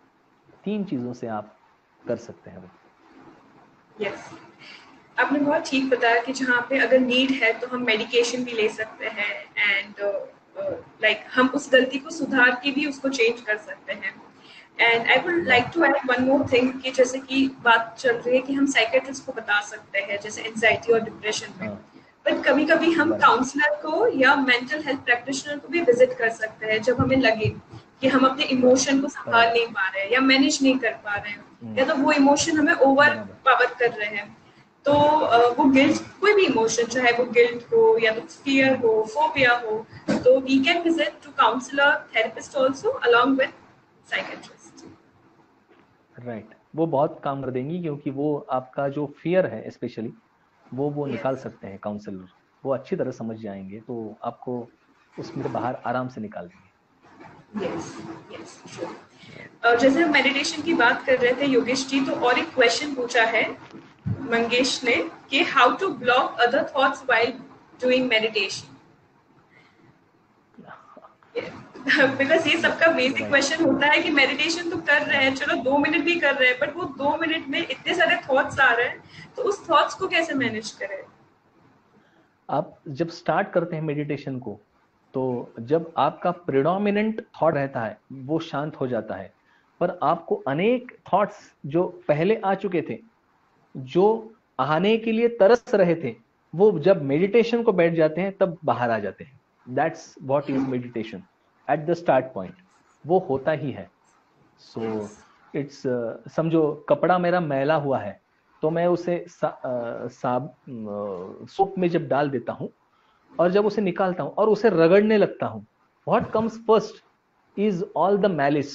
[SPEAKER 2] तीन चीजों से आप कर सकते हैं।
[SPEAKER 1] Yes yes. आपने बहुत ठीक बताया कि जहाँ पे अगर नीड है तो हम मेडिकेशन भी ले सकते हैं, एंड लाइक uh, uh, हम उस गलती को सुधार के भी उसको चेंज कर सकते हैं। And I would like to add one more thing कि जैसे कि बात चल रही है कि हम साइकेट्रिस्ट को बता सकते हैं जैसे एंजाइटी और डिप्रेशन में, बट कभी कभी हम काउंसलर को या मेंटल हेल्थ प्रैक्टिशनर को भी विजिट कर सकते हैं जब हमें लगे कि हम अपने इमोशन को संभाल नहीं पा रहे हैं या मैनेज नहीं कर पा रहे हैं, या तो वो इमोशन हमें ओवर पावर कर रहे हैं। तो वो गिल्ट, कोई भी इमोशन, चाहे वो गिल्ट हो या तो फियर हो, फोबिया हो, तो we can visit to counsellor, therapist also along with psychiatrist.
[SPEAKER 2] Right, वो बहुत काम कर देंगी क्योंकि वो आपका जो फियर है स्पेशली वो वो yes. निकाल सकते हैं काउंसलर, वो अच्छी तरह समझ जाएंगे, तो आपको उसमें से बाहर आराम से निकाल देंगे।
[SPEAKER 1] Yes yes sure. जैसे हम मेडिटेशन की बात कर रहे थे योगेश जी, तो और एक क्वेश्चन पूछा है मंगेश ने कि how to block other thoughts while doing meditation. Because ये सबका बेसिक क्वेश्चन होता है कि मेडिटेशन तो कर रहे हैं, चलो दो मिनट भी कर रहे हैं, बट वो दो मिनट में इतने सारे थॉट्स आ रहे हैं, तो उस थॉट्स को कैसे मैनेज करें?
[SPEAKER 2] आप जब स्टार्ट करते हैं मेडिटेशन को, तो जब आपका प्रिडोमिनेंट थॉट रहता है वो शांत हो जाता है, पर आपको अनेक थॉट्स जो पहले आ चुके थे, जो आने के लिए तरस रहे थे, वो जब मेडिटेशन को बैठ जाते हैं तब बाहर आ जाते हैं। That's what is meditation at the start point, वो होता ही है। सो इट्स समझो कपड़ा मेरा मैला हुआ है तो मैं उसे सा, आ, साब सोप में जब डाल देता हूं और जब उसे निकालता हूं और उसे रगड़ने लगता हूं, what comes first is all the malice.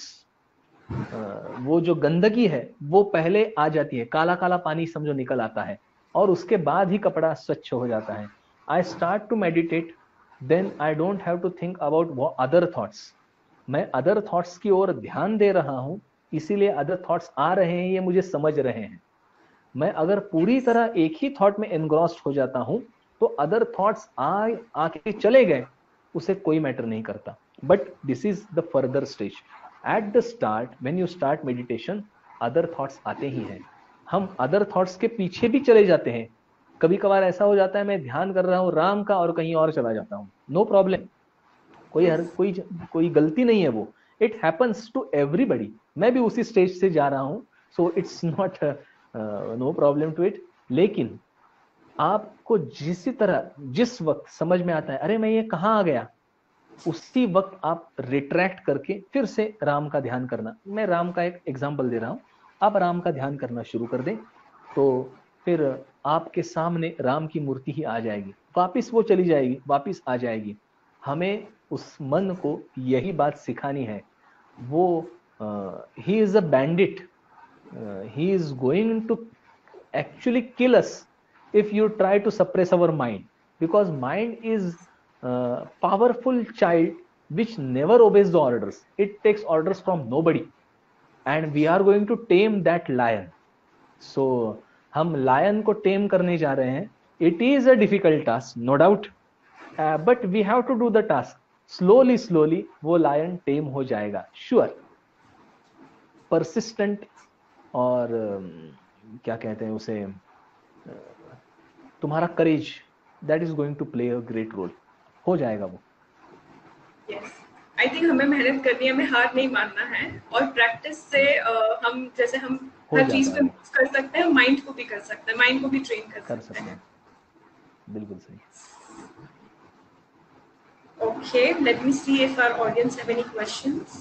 [SPEAKER 2] वो जो गंदगी है वो पहले आ जाती है, काला काला पानी समझो निकल आता है, और उसके बाद ही कपड़ा स्वच्छ हो जाता है। I start to meditate, then I don't have to think about other thoughts. मैं अदर थॉट्स की ओर ध्यान दे रहा हूं, इसीलिए अदर थॉट्स आ रहे हैं, ये मुझे समझ रहे हैं। मैं अगर पूरी तरह एक ही थॉट में एनग्रॉस्ड हो जाता हूं तो अदर थॉट्स आ आके चले गए, उसे कोई मैटर नहीं करता। But this is the further stage. At the start when you start meditation, other thoughts आते ही हैं, हम अदर थॉट्स के पीछे भी चले जाते हैं। कभी कभार ऐसा हो जाता है मैं ध्यान कर रहा हूं राम का और कहीं और चला जाता हूं, नो प्रॉब्लम, कोई हर कोई कोई गलती नहीं है, वो इट हैपन्स टू एवरीबडी। मैं भी उसी स्टेज से जा रहा हूं, so it's not no problem to it. लेकिन आपको जिस तरह जिस वक्त समझ में आता है अरे मैं ये कहाँ आ गया, उसी वक्त आप रिट्रैक्ट करके फिर से राम का ध्यान करना। मैं राम का एक एग्जांपल दे रहा हूं, आप राम का ध्यान करना शुरू कर दें तो फिर आपके सामने राम की मूर्ति ही आ जाएगी, वापिस वो चली जाएगी, वापिस आ जाएगी। हमें उस मन को यही बात सिखानी है। वो he is a bandit, he is going to actually kill us if you try to suppress our mind, because mind is a powerful child which never obeys the orders. It takes orders from nobody, and we are going to tame that lion. So हम lion को tame करने जा रहे हैं. It is a difficult task, no doubt, uh, but we have to do the task. Slowly slowly वो lion tame हो जाएगा, sure. Persistent और uh, क्या कहते हैं उसे, uh, तुम्हारा courage, that is going to play a great role. हो जाएगा वो.
[SPEAKER 1] Yes. I think हमें मेहनत करनी है, हमें हार नहीं मानना है, और प्रैक्टिस से uh, हम जैसे हम हर चीज पे मूव कर सकते हैं, माइंड को भी कर सकते हैं, माइंड को भी ट्रेन कर, कर सकते हैं.
[SPEAKER 2] बिल्कुल सही.
[SPEAKER 1] Okay, let me see if our audience have any questions.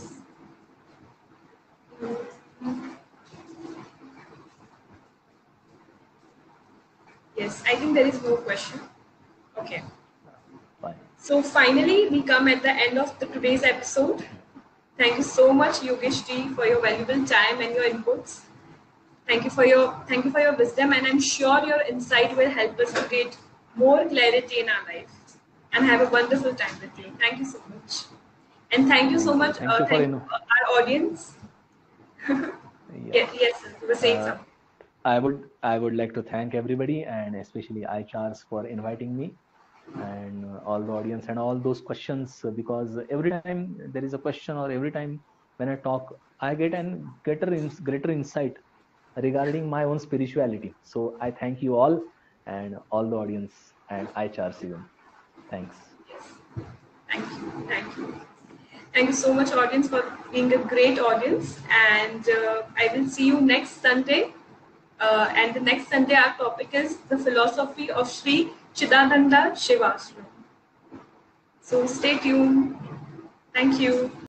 [SPEAKER 1] Yes, I think there is no question. Okay.
[SPEAKER 2] Fine.
[SPEAKER 1] So finally, we come at the end of the today's episode. Thank you so much, Yogesh Ji, for your valuable time and your inputs. Thank you for your thank you for your wisdom, and I'm sure your insight will help us to get more clarity in our life and have a wonderful time with you. Thank you so much, and thank you so much.
[SPEAKER 2] Thank
[SPEAKER 1] uh,
[SPEAKER 2] you for
[SPEAKER 1] thank you for our audience.
[SPEAKER 2] Yeah.
[SPEAKER 1] Yes, yes, you were saying
[SPEAKER 2] Uh,
[SPEAKER 1] something.
[SPEAKER 2] I would I would like to thank everybody, and especially iChars for inviting me, and uh, all the audience and all those questions, uh, because every time there is a question, or every time when I talk, I get an greater ins- greater insight regarding my own spirituality. So I thank you all, and all the audience, and iChars even. Thanks.
[SPEAKER 1] Thank you, thank you. Thank you so much, audience, for being a great audience. And uh, I will see you next Sunday. Uh, and the next Sunday, our topic is the philosophy of Sri Chidananda Shiva Ashram. So stay tuned. Thank you.